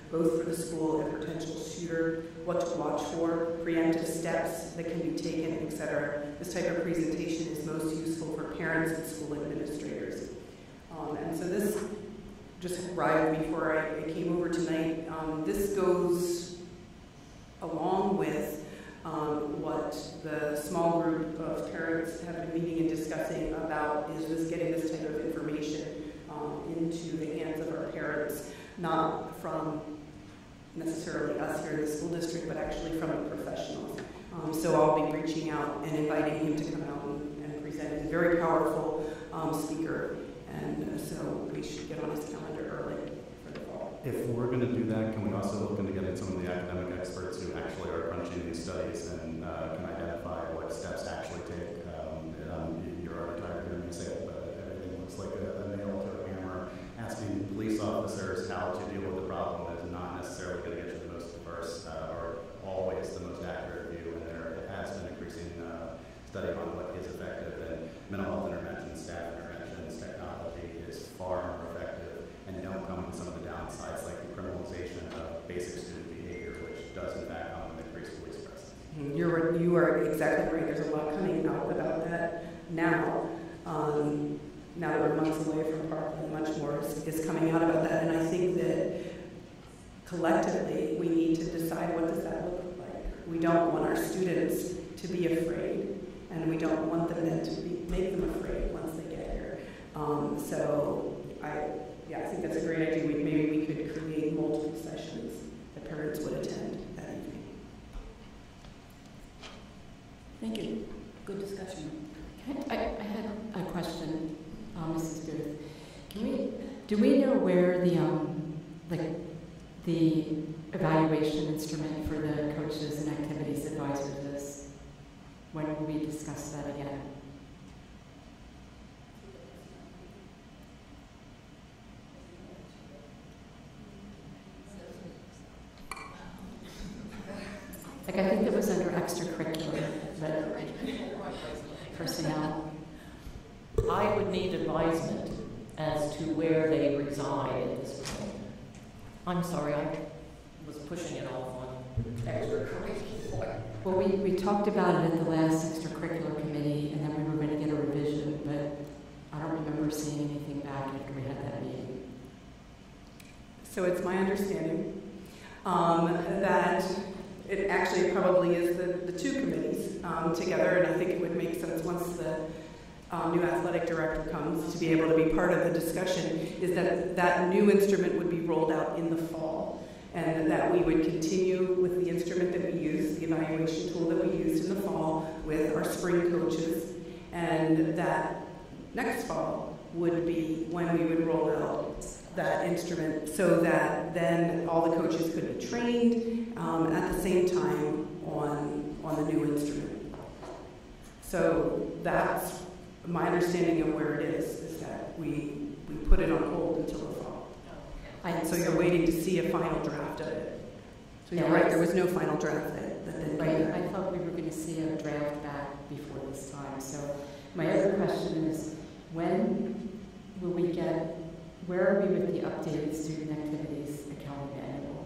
S3: both for the school and potential shooter, what to watch for, preemptive steps that can be taken, et cetera. This type of presentation is most useful for parents and school administrators. Um, and so this just arrived before I, I came over tonight. Um, this goes along with um, what the small group of parents have been meeting and discussing about is this getting this type of information um, into the hands of our parents, not from necessarily us here in the school district, but actually from the professionals. Um, so I'll be reaching out and inviting him to come out and, and present. He's a very powerful um, speaker, and so we should get on his calendar early for the fall.
S12: If we're going to do that, can we also look into getting some of the academic experts who actually are crunching these studies and uh, can identify what steps to actually take? Um, um, you're already tired of hearing me say it, but everything looks like a, a nail to a hammer. Asking police officers how to deal with the problem is not necessarily going to get you the most diverse uh, or always the most accurate view, and there has been increasing uh, study on what is effective, and mental health interventions, staff interventions, technology is far more effective, and don't come with some of the downsides like the criminalization of basic student behavior, which does in fact come with increased police presence.
S3: You're, you are exactly right. There's a lot coming out about that now. Um, now that we're months away from Parkland, much more is, is coming out about that, and I think that collectively we need to decide what does that look like. We don't want our students to be afraid, and we don't want them then to be, make them afraid once they get here. Um, so I, yeah, I think that's a great idea. We, maybe we could create multiple sessions that parents would attend that evening.
S1: Thank you. Good discussion.
S16: I, I had a question, um, Missus Booth. Can we, do we know where the, um, like, the evaluation instrument for the coaches and activities advisors is? When will we discuss that again? Like, I think it was under extracurricular, but personnel.
S2: I would need advisement as to where they reside at this point. I'm sorry, I was pushing it off on extracurricular.
S16: Well, we, we talked about it at the last extracurricular committee, and then we were going to get a revision, but I don't remember seeing anything back after we had that meeting.
S3: So it's my understanding um, that it actually probably is the, the two committees um, together, and I think it would make sense once the um, new athletic director comes to be able to be part of the discussion, is that that new instrument would be rolled out in the fall, and that we would continue with the instrument that we use, the evaluation tool that we used in the fall with our spring coaches, and that next fall would be when we would roll out that instrument so that then all the coaches could be trained um, at the same time on, on the new instrument. So that's my understanding of where it is, is that we, we put it on hold until the fall. And so you're waiting to see a final draft of it. So you're right, there was no final draft that, that then came
S16: Right,
S3: back.
S16: I thought we were going to see a draft back before this time. So my other question is, when will we get, where are we with the updated student activities accounting manual?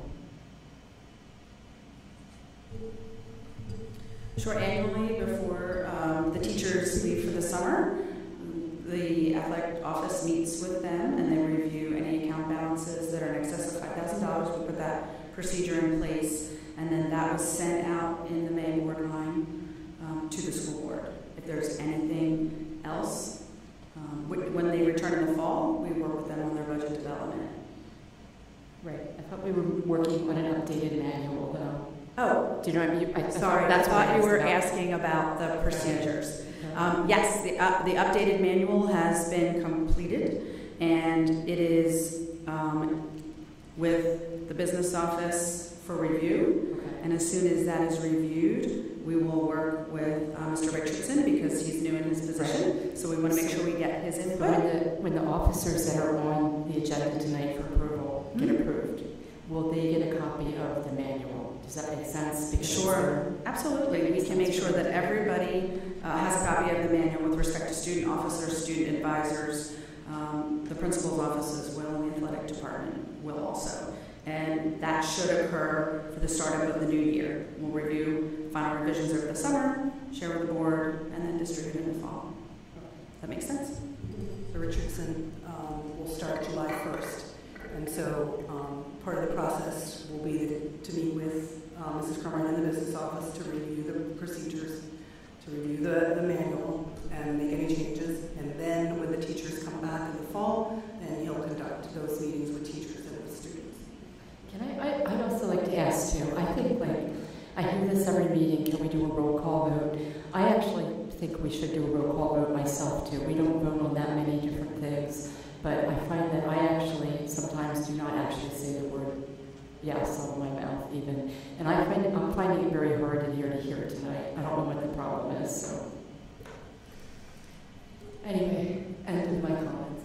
S17: Sure, annually before um, the teachers leave for the summer, the athletic office meets with them and they review any account balances that are in excess of five thousand dollars. We put that procedure in place, and then that was sent out in the May board line um, to the school board. If there's anything else, um, when they return in the fall, we work with them on their budget development.
S16: Right, I thought we were working on an updated manual, though.
S17: Oh,
S16: do you know what I mean? I, I
S17: sorry,
S16: that's
S17: I thought
S16: what
S17: you were
S16: about.
S17: asking about the procedures. Um, yes, the, uh, the updated manual has been completed, and it is um, with the business office for review.
S16: Okay.
S17: And as soon as that is reviewed, we will work with uh, Mister Richardson because he's new in his position. Right. So we want to make sure we get his input.
S16: When the, when the officers that are on the agenda tonight for approval get mm-hmm. approved, will they get a copy of the manual? Does that make sense? Because
S17: sure, absolutely. We can make sure that everybody uh, has a copy of the manual with respect to student officers, student advisors, um, the principal's offices will, and the athletic department will also. And that should occur for the startup of the new year. We'll review final revisions over the summer, share with the board, and then distribute in the fall. That makes sense?
S3: The Richardson um, will start July first. And so um, part of the process will be to, to meet with um, Missus Crummer in the business office to review the procedures, to review the, the manual and make any changes. And then when the teachers come back in the fall, then he'll conduct those meetings with teachers and with students.
S16: Can I, I, I'd also like to ask too, I think like, I hear this every meeting, can we do a roll call vote? I actually think we should do a roll call vote myself too. We don't vote on that many different things, but I find that I actually sometimes do not actually say the word yes out of my mouth even. And I find it, I'm finding it very hard in here to hear it tonight. I don't know what the problem is, so. Anyway, end of my comments.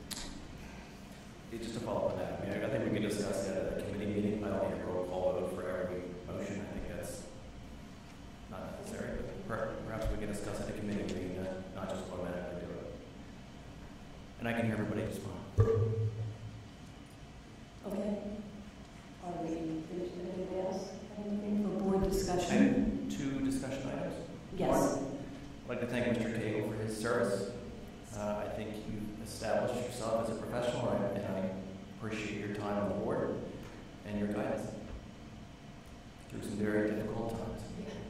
S13: Just to follow up on that, I mean, I think we can discuss that at a committee meeting. I don't need a roll call vote for every motion. I think that's not necessary. But perhaps we can discuss at a committee meeting, not, not just automatically do it. And I can hear everybody respond.
S1: Okay. Are we finished with anything else? Anything for board discussion?
S13: Two discussion items.
S1: Yes.
S13: One, I'd like to thank Mister Cagle for his service. Uh, I think you established yourself as a professional, and I appreciate your time on the board and your guidance through some very difficult times.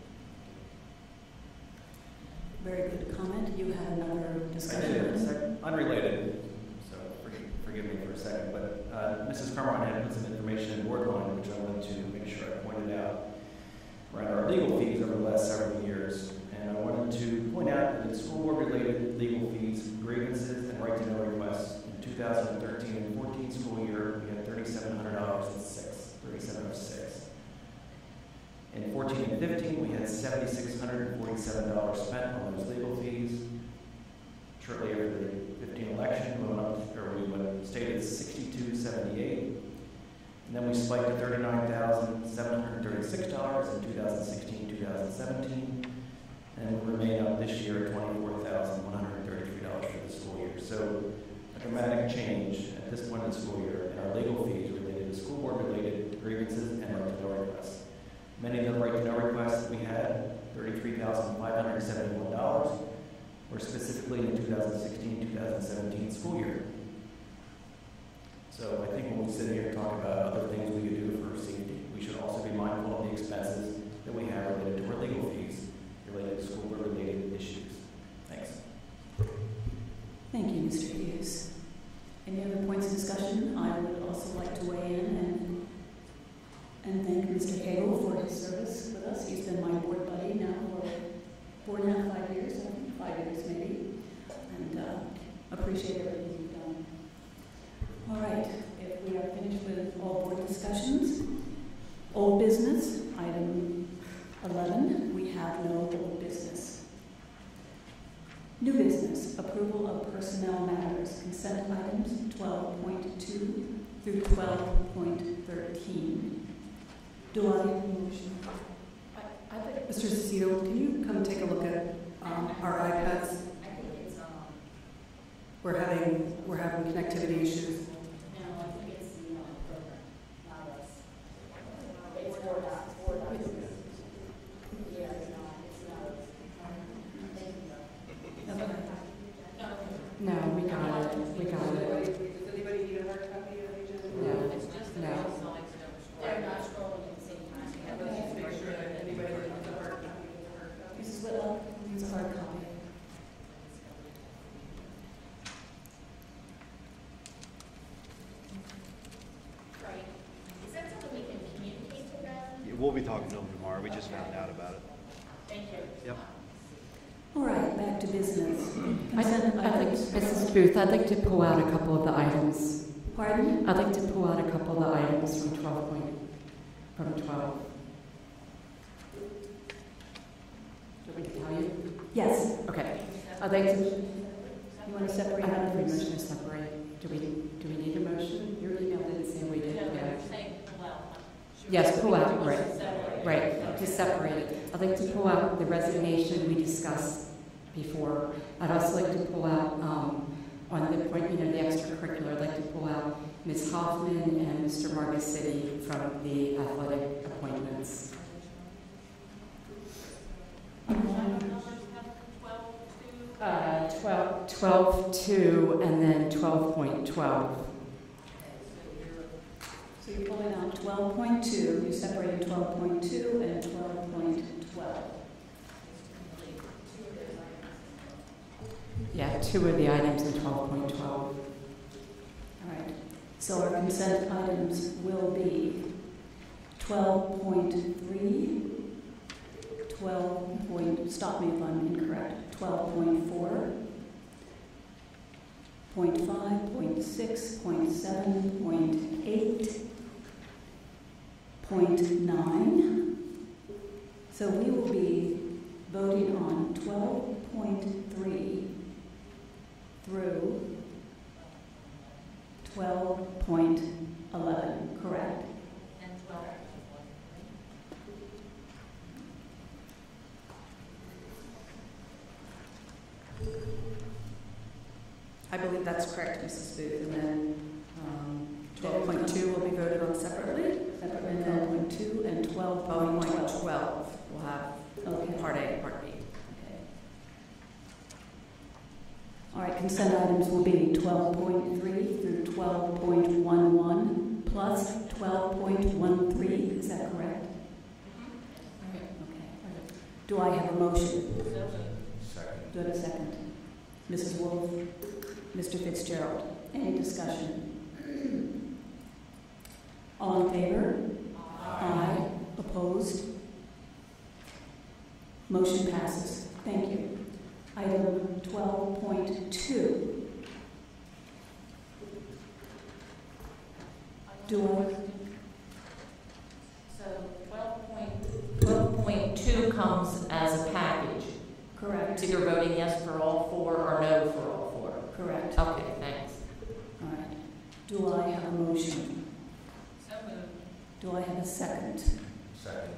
S1: Very good comment. You had another
S13: I
S1: discussion.
S13: did, so unrelated, so forgive, forgive me for a second, but uh, Missus Carmine had put some information in board line, which I wanted to make sure I pointed out around our legal fees over the last several years. And I wanted to point out that in school board-related legal fees, grievances, and right to know requests in two thousand thirteen and fourteen school year, we had thirty-seven hundred dollars and six, thirty-seven oh six. In fourteen and fifteen, we had seven thousand six hundred forty-seven dollars spent on those legal fees. Shortly after the fifteen election, we went up, or we went, stayed at sixty-two seventy-eight. And then we spiked to thirty-nine thousand seven hundred thirty-six dollars in two thousand sixteen, two thousand seventeen. And we remain up this year at twenty-four thousand one hundred thirty-three dollars for the school year. So a dramatic change at this point in the school year in our legal fees related to school board related grievances and right to know requests. Many of the right to know requests that we had, thirty-three thousand five hundred seventy-one dollars, were specifically in the two thousand sixteen, two thousand seventeen school year. So I think when we sit here and talk about other things we could do for safety, we should also be mindful of the expenses that we have related to our legal fees, related to school board related issues. Thanks.
S1: Thank you, Mister Hughes. Any other points of discussion? I would also like to weigh in and, and thank Mister Cagle for his service with us. He's been my board buddy now for four and a half, five years, I think, five years maybe, and uh, appreciate everything you've done. All right, if we are finished with all board discussions, old business, item eleven, we have no old business. New business, approval of personnel matters, consent items twelve point two through twelve point thirteen. Do I have a motion?
S3: I, I think, Mister Cecile, can you come take a look at um, our iPads?
S14: I think it's, um,
S3: We're having, we're having connectivity issues.
S14: no, I think it's the, um, program, not us. It's four dots, four dots. Yeah, it's not, it's not. Thank you.
S1: Okay.
S16: No, we got it, we got it.
S5: Does anybody need a hard copy of the agenda?
S16: No,
S14: It's just the
S16: no.
S14: mouse lines don't, they're not scrolling at the same time.
S5: Let's just make sure that anybody that needs a hard copy gets a hard copy.
S1: Missus Whitlock needs a hard copy.
S14: Right. Is that something we can communicate to them?
S19: We'll be talking to them tomorrow. We just found out about it.
S14: Thank you.
S19: Yep.
S1: All right, back to business.
S16: I'd,
S1: Consent
S16: I'd like,
S1: items.
S16: Missus Booth, I'd like to pull out a couple of the items.
S1: Pardon?
S16: I'd like to pull out a couple of the items from twelve point, from twelve. Do you want me to tell you?
S1: Yes.
S16: Okay. I'd like to.
S1: You want to separate
S16: I
S1: out
S16: have a
S1: please?
S16: motion to separate. Do we, do we need a motion? Your email didn't say we did. Yeah. Yes, pull out, right. Right, to separate it. I'd like to pull out the resignation we discussed before. I'd also like to pull out, um, on the appointment of the extracurricular, I'd like to pull out Miz Hoffman and Mister Margacetti from the athletic appointments. Uh, twelve, twelve two, and then twelve point twelve.
S1: So you're pulling out twelve point two, you're separating twelve point two and twelve point twelve.
S16: Yeah, two of the items in twelve point twelve.
S1: All right. So our consent items will be twelve point three, twelve point, stop me if I'm incorrect, twelve point four, point five, point six, point seven, point eight, point nine. So we will be voting on twelve point three through twelve point eleven, correct?
S2: And twelve.
S17: I believe that's correct, Missus Booth. And then um, twelve point two will be voted on separately.
S1: Separately, and twelve point two and twelve point twelve.
S17: twelve will have
S1: Okay.
S17: Part A and Part B.
S1: Okay. All right, consent items will be twelve point three through twelve point eleven plus twelve point thirteen. Is that correct? Okay. Do I have a motion?
S18: Second.
S1: Do I have a second? Missus Wolf, Mister Fitzgerald, any discussion? All in favor? Aye. Opposed? Motion passes. Thank you. Item twelve point two. Do I?
S2: So twelve point, twelve point two comes as a package.
S1: Correct.
S2: It's either voting yes for all four or no for all four.
S1: Correct.
S2: Okay, thanks.
S1: All right. Do I have a motion?
S2: So moved.
S1: Do I have a second?
S18: Second.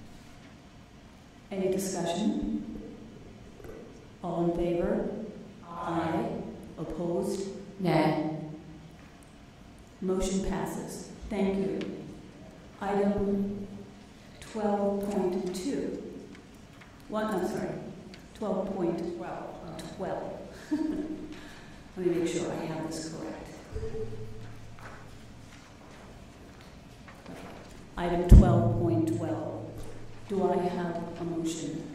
S1: Any discussion? All in favor? Aye. Opposed?
S16: Nay.
S1: Motion passes. Thank you. Item twelve point two. What, I'm sorry, twelve point twelve. Let me make sure I have this correct. Okay. Item twelve point twelve. Do I have a motion?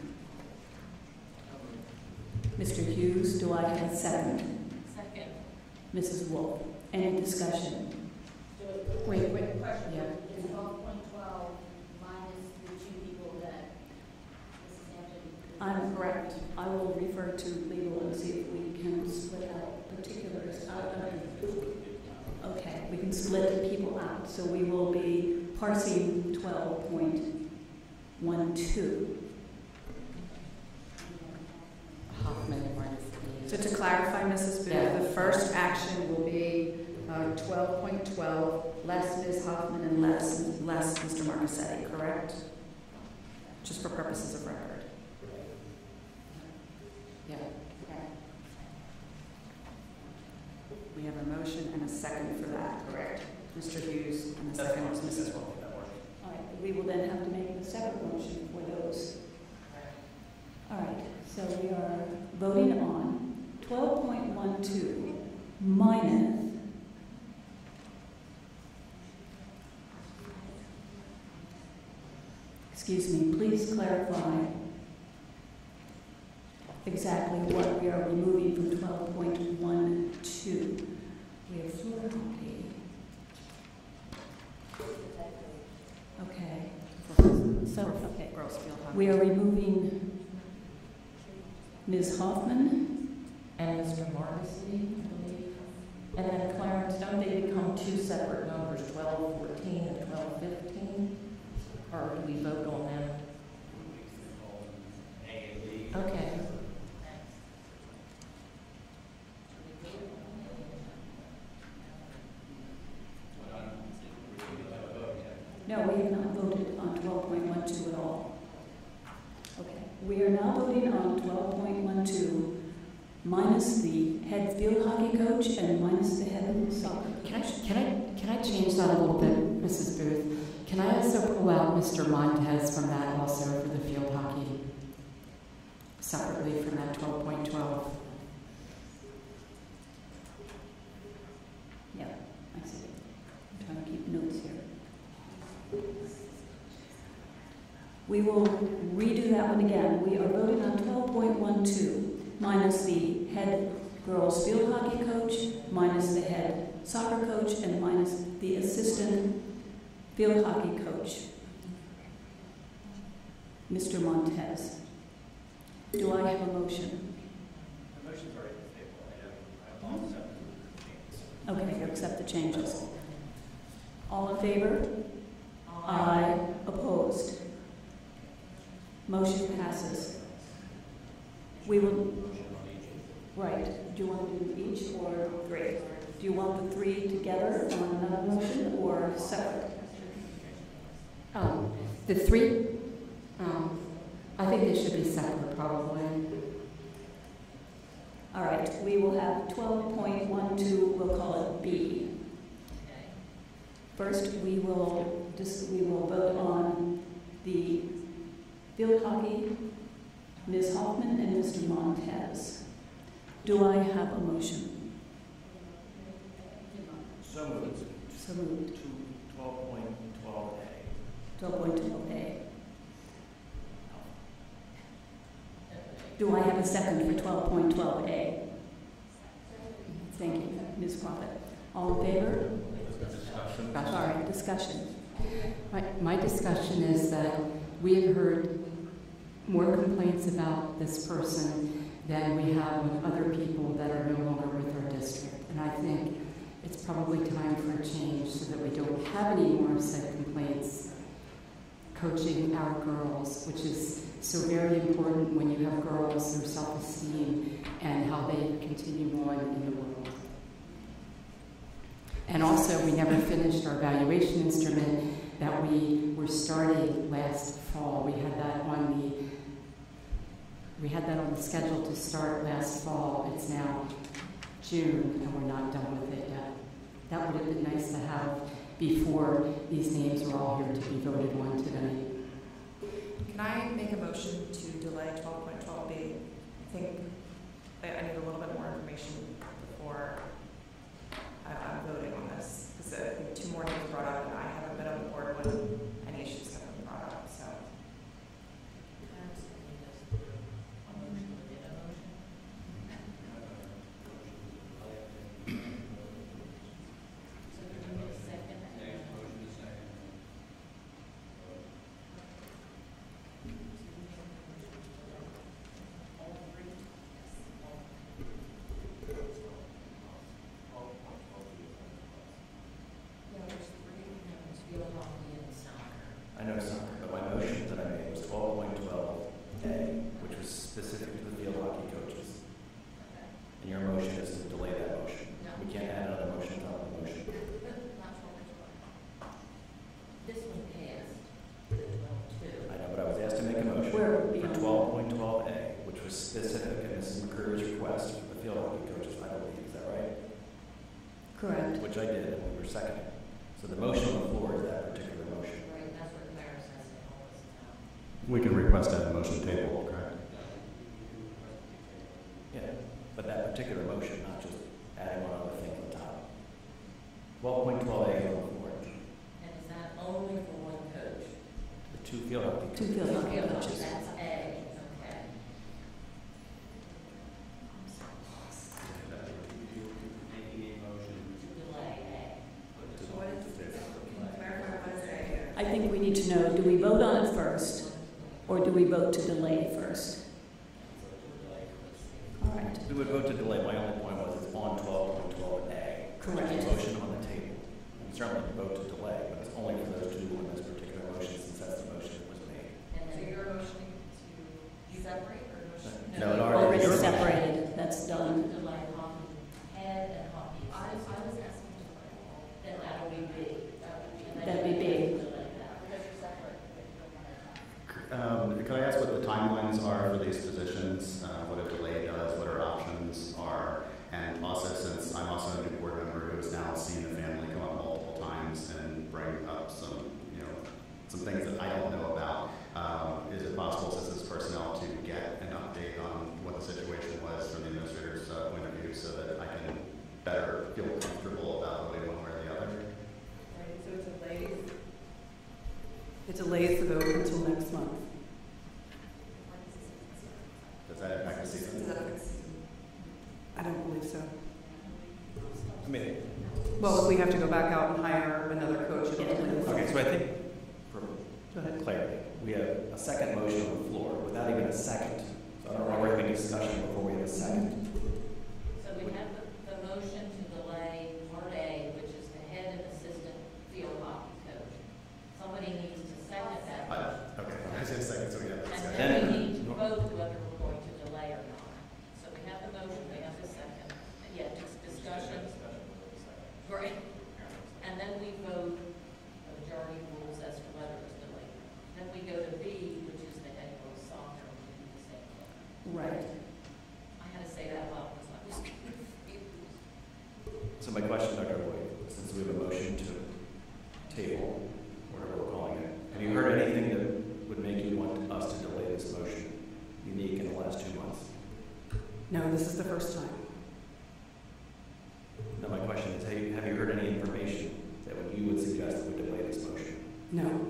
S1: Mister Hughes, do I have a second?
S2: Second.
S1: Missus Wolf, any discussion?
S16: Wait, wait.
S2: Question.
S16: Yeah.
S2: Is twelve point twelve minus the two people that Missus Hampton?
S1: I'm correct. I will refer to legal and see if we can split out particulars out of it. Okay, we can split the people out. So we will be parsing twelve point twelve.
S16: Hoffman and Margacetti.
S17: So to clarify, Missus Booth,
S16: Yeah.
S17: the first action will be uh, twelve point twelve, less Miz Hoffman and less, less Mister Margacetti, correct? Just for purposes of record.
S16: Yeah.
S17: We have a motion and a second for that, correct? Mister Hughes, and the second was Missus Wolf.
S1: All right, we will then have to make a separate motion for those. All right, so we are voting on twelve point twelve minus excuse me, please clarify exactly what we are removing from twelve point twelve. We have floor hockey. Okay. So, okay.
S17: Girls field hockey.
S1: We are removing Miz Hoffman.
S2: And Mister Margacetti, I believe. And then Clarence, don't they become two separate numbers, twelve fourteen and twelve fifteen? Or do we vote on them? Okay.
S1: No, we have not voted on twelve point twelve at all. Okay, we are now voting on twelve point twelve minus the head field hockey coach and minus the head soccer coach.
S2: Can I, can I,
S16: can I change that a little bit, Missus Booth? Can I also pull out Mister Montez from that also for the field hockey, separately from that twelve point twelve?
S1: Yeah, I see. I'm trying to keep notes here. We will redo that one again. We are voting on twelve point twelve minus the head girls field hockey coach, minus the head soccer coach, and minus the assistant field hockey coach, Mister Montez. Do I have a motion?
S13: The motion's already on the table. I have all accepted.
S1: Okay, you accept the changes. All in favor? Aye. Opposed? Motion passes. We will, right, do you want to do each or three? Do you want the three together on another motion or separate?
S16: Um, the three, um, I think they should be separate probably.
S1: All right, we will have twelve point twelve, we'll call it B. First, we will just, we will vote on the field hockey, Miz Hoffman and Mister Montez. Do I have a motion?
S13: So moved.
S1: So moved.
S13: To twelve point twelve A.
S1: twelve point twelve A. Do I have a second for twelve point twelve A? Thank you, Miz Prophet. All in favor?
S13: Discussion.
S1: Sorry, discussion.
S16: My, my discussion is that we have heard more complaints about this person than we have with other people that are no longer with our district. And I think it's probably time for a change so that we don't have any more said complaints coaching our girls, which is so very important when you have girls, their self-esteem, and how they continue on in the world. And also, we never finished our evaluation instrument that we were starting last fall. We had that on the we had that on the schedule to start last fall. It's now June, and we're not done with it yet. That would have been nice to have before these names were all here to be voted on tonight.
S15: Can I make a motion to delay twelve point twelve B? I think I, I need a little bit more information before I, I'm voting on this. Because I think two more names were brought up, and I haven't been on board when any issues have been brought up. So.
S13: I know soccer, but my motion that I made was twelve point twelve A, which was specific to the field hockey coaches. And your motion is to delay that motion. We can't add another motion on the motion.
S2: This one passed.
S13: I know, but I was asked to make a motion
S1: Where would it be
S13: for
S1: on?
S13: twelve point twelve A, which was specific in Missus McCurry's request for the field hockey coaches, I believe. Is that right?
S1: Correct.
S13: Which I did, and we were seconding. So the motion on the floor is that particular motion.
S2: Right, that's what Clara says it always now.
S12: We can request that motion table, correct?
S13: Yeah, but that particular motion, not just adding one other thing on top. twelve point twelve A is on the floor.
S2: And is that only for one coach?
S13: The two field hockey coaches.
S1: Two field hockey coaches.
S2: That's A, okay.
S1: I think we need to know, do we vote on it first, or do we vote to delay it first? All right.
S13: We would vote to delay. My only point was it's on twelve point twelve A.
S1: Correct.
S13: There's a motion on the table. We certainly can vote to delay, but it's only for those two on this particular motion since that's the motion that was made.
S2: And so you're motioning to separate or motion?
S13: No, it already-
S1: Already
S13: your motion.
S1: separated, that's done.
S2: Delay hockey, head and hockey. I, I was asking to delay. Then that would be big.
S1: That'd be big.
S2: Because you're separate.
S12: Um, Can I ask what the timelines are for these positions, uh, what a delay does, what our options are? And also, since I'm also a new board member who has now seen the family come up multiple times and bring up some, you know, some things that I don't know about. Um, is it possible, since it's personnel, to get an update on what the situation was from the administrator's uh, point of view, so that I can better feel comfortable about voting one way or the other?
S3: Right, so it delays. It delays the vote until next month.
S12: Does that impact the season?
S3: I don't believe so.
S13: I mean,
S3: Well, if we have to go back out and hire another coach, it'll delay the
S13: okay,
S3: season.
S13: so I think for clarity, we have a second motion on the floor without even a second. So I don't know, we're having a discussion before we have a second.
S2: So we have the, the motion to delay part A, which is the head and assistant field hockey coach. Somebody needs to second that.
S12: Uh, okay, I said second, so we have the
S2: And
S12: discussion.
S2: then we need to vote whether we're going to delay or not. So we have the motion, we have the second. Yeah, just discussion. Right. And then we vote the majority rules as to whether it's delayed. Then we go to B, which is the head coach soccer, and we do the same thing.
S3: Right.
S2: I had to say that loud because I was confused.
S13: So my question, Doctor Boyd, since we have a motion to table, whatever we're calling it, have you heard anything that would make you want us to delay this motion, unique in the last two months?
S3: No, this is the first time.
S13: Now my question is, have you, have you heard any information that would, you would suggest that we delay this motion?
S3: No.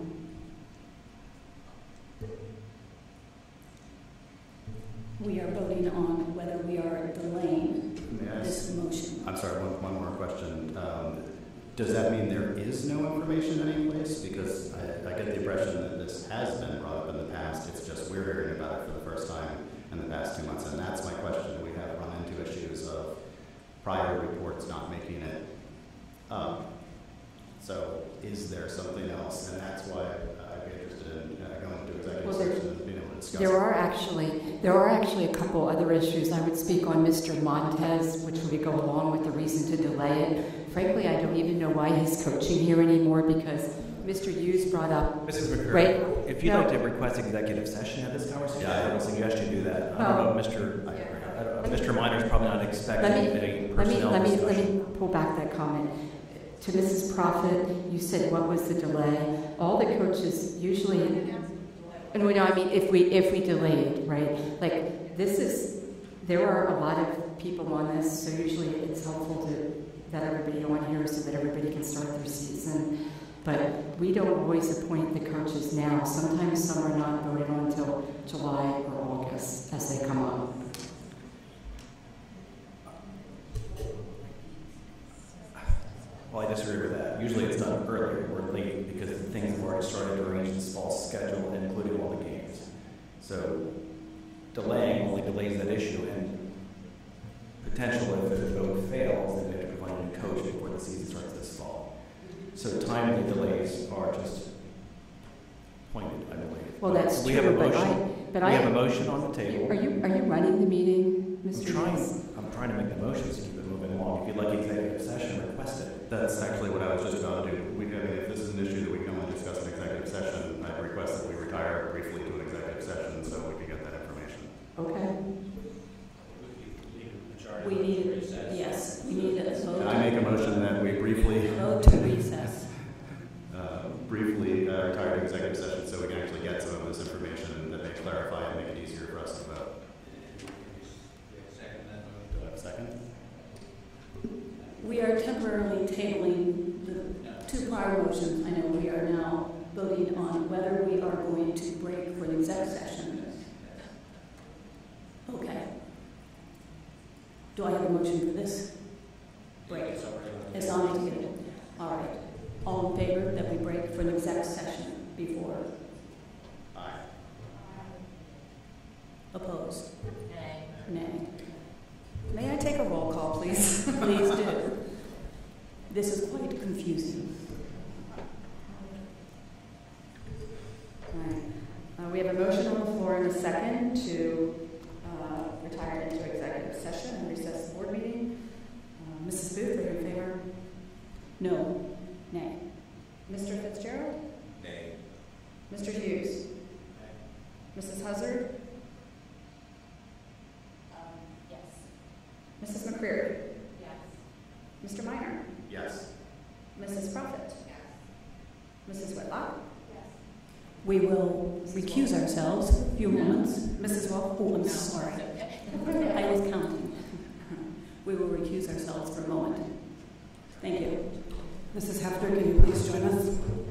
S1: We are voting on whether we are delaying
S12: Yes.
S1: this motion.
S12: I'm sorry, one, one more question. Um, does that mean there is no information anyplace? Because I, I get the impression that this has been brought up in the past. It's just we're hearing about it for the first time in the past two months. And that's my question. We have run into issues of prior reports not making it up. So is there something else? And that's why I'd be interested in uh, going into executive
S16: Well, there-
S12: session and being able to discuss
S16: There
S12: it.
S16: are actually, there are actually a couple other issues. I would speak on Mister Montez, which would go along with the reason to delay it. Frankly, I don't even know why he's coaching here anymore, because Mister Hughes brought up,
S13: Missus McCurry,
S16: right?
S13: if you'd
S16: No.
S13: like to request executive session at this conversation,
S12: Yeah,
S13: I would suggest you do that. I
S16: Well,
S13: don't know, Mister I, I don't know, Mister Minor's probably not expecting
S16: Let me,
S13: any
S16: let me,
S13: personnel
S16: let me,
S13: discussion.
S16: let me pull back that comment. To Missus Prophet, you said what was the delay? All the coaches usually, and we know, I mean, if we, if we delayed, right? Like, this is, there are a lot of people on this, so usually it's helpful to let everybody on here so that everybody can start their season. But we don't always appoint the coaches now. Sometimes some are not voted on until July or August as they come up.
S13: Well, I disagree with that. Usually it's done earlier or late because the things have already started to arrange this fall schedule, including all the games. So delaying only delays that issue, and potential if the vote fails, then we have to provide a new coach before the season starts this fall. So timely delays are just pointed, I believe.
S16: Well, that's
S13: we
S16: true,
S13: have a
S16: but
S13: motion.
S16: I, but
S13: we
S16: I
S13: have a motion on the table.
S16: Are you are you running the meeting,
S13: I'm
S16: Mister
S13: trying,
S16: Hughes?
S13: I'm trying to make the motions to keep it moving along. If you'd like executive session, request it.
S12: That's actually what I was just about to do. We, I mean, if this is an issue that we can only discuss in executive session, I'd request that we retire briefly to an executive session so we can get that information.
S16: Okay.
S1: We need, yes, we need a vote.
S12: Can I make a motion that we briefly
S1: Vote to recess.
S12: uh, briefly uh, retire to executive session so we can actually get some of this information that may clarify and make it easier for us to vote? Do I have a second?
S1: We are temporarily tabling the two prior motions. I know we are now voting on whether we are going to break for an exec session. Okay. Do I have a motion for this break? It's on the table. All right. All in favor that we break for an exec session before?
S12: Aye.
S1: Opposed?
S2: Nay.
S1: Nay.
S3: May I take a roll call, please?
S1: Please do. This is quite confusing.
S3: Right. Uh, we have a motion on the floor and a second to uh, retire into executive session and recess the board meeting. Uh, Missus Booth, are you in favor?
S1: No. Nay.
S3: Mister Fitzgerald?
S18: Nay.
S3: Mister Hughes? Missus Huzzard?
S2: Um, yes.
S3: Missus McCreary?
S2: Yes.
S3: Mister Minor?
S12: Yes.
S3: Missus Prophet?
S2: Yes.
S1: Missus Whitlock? We will recuse ourselves for a few moments. Missus Wolf? Oh, I'm sorry. I was counting. We will recuse ourselves for a moment. Thank you.
S3: Missus Hefner, can you please join us?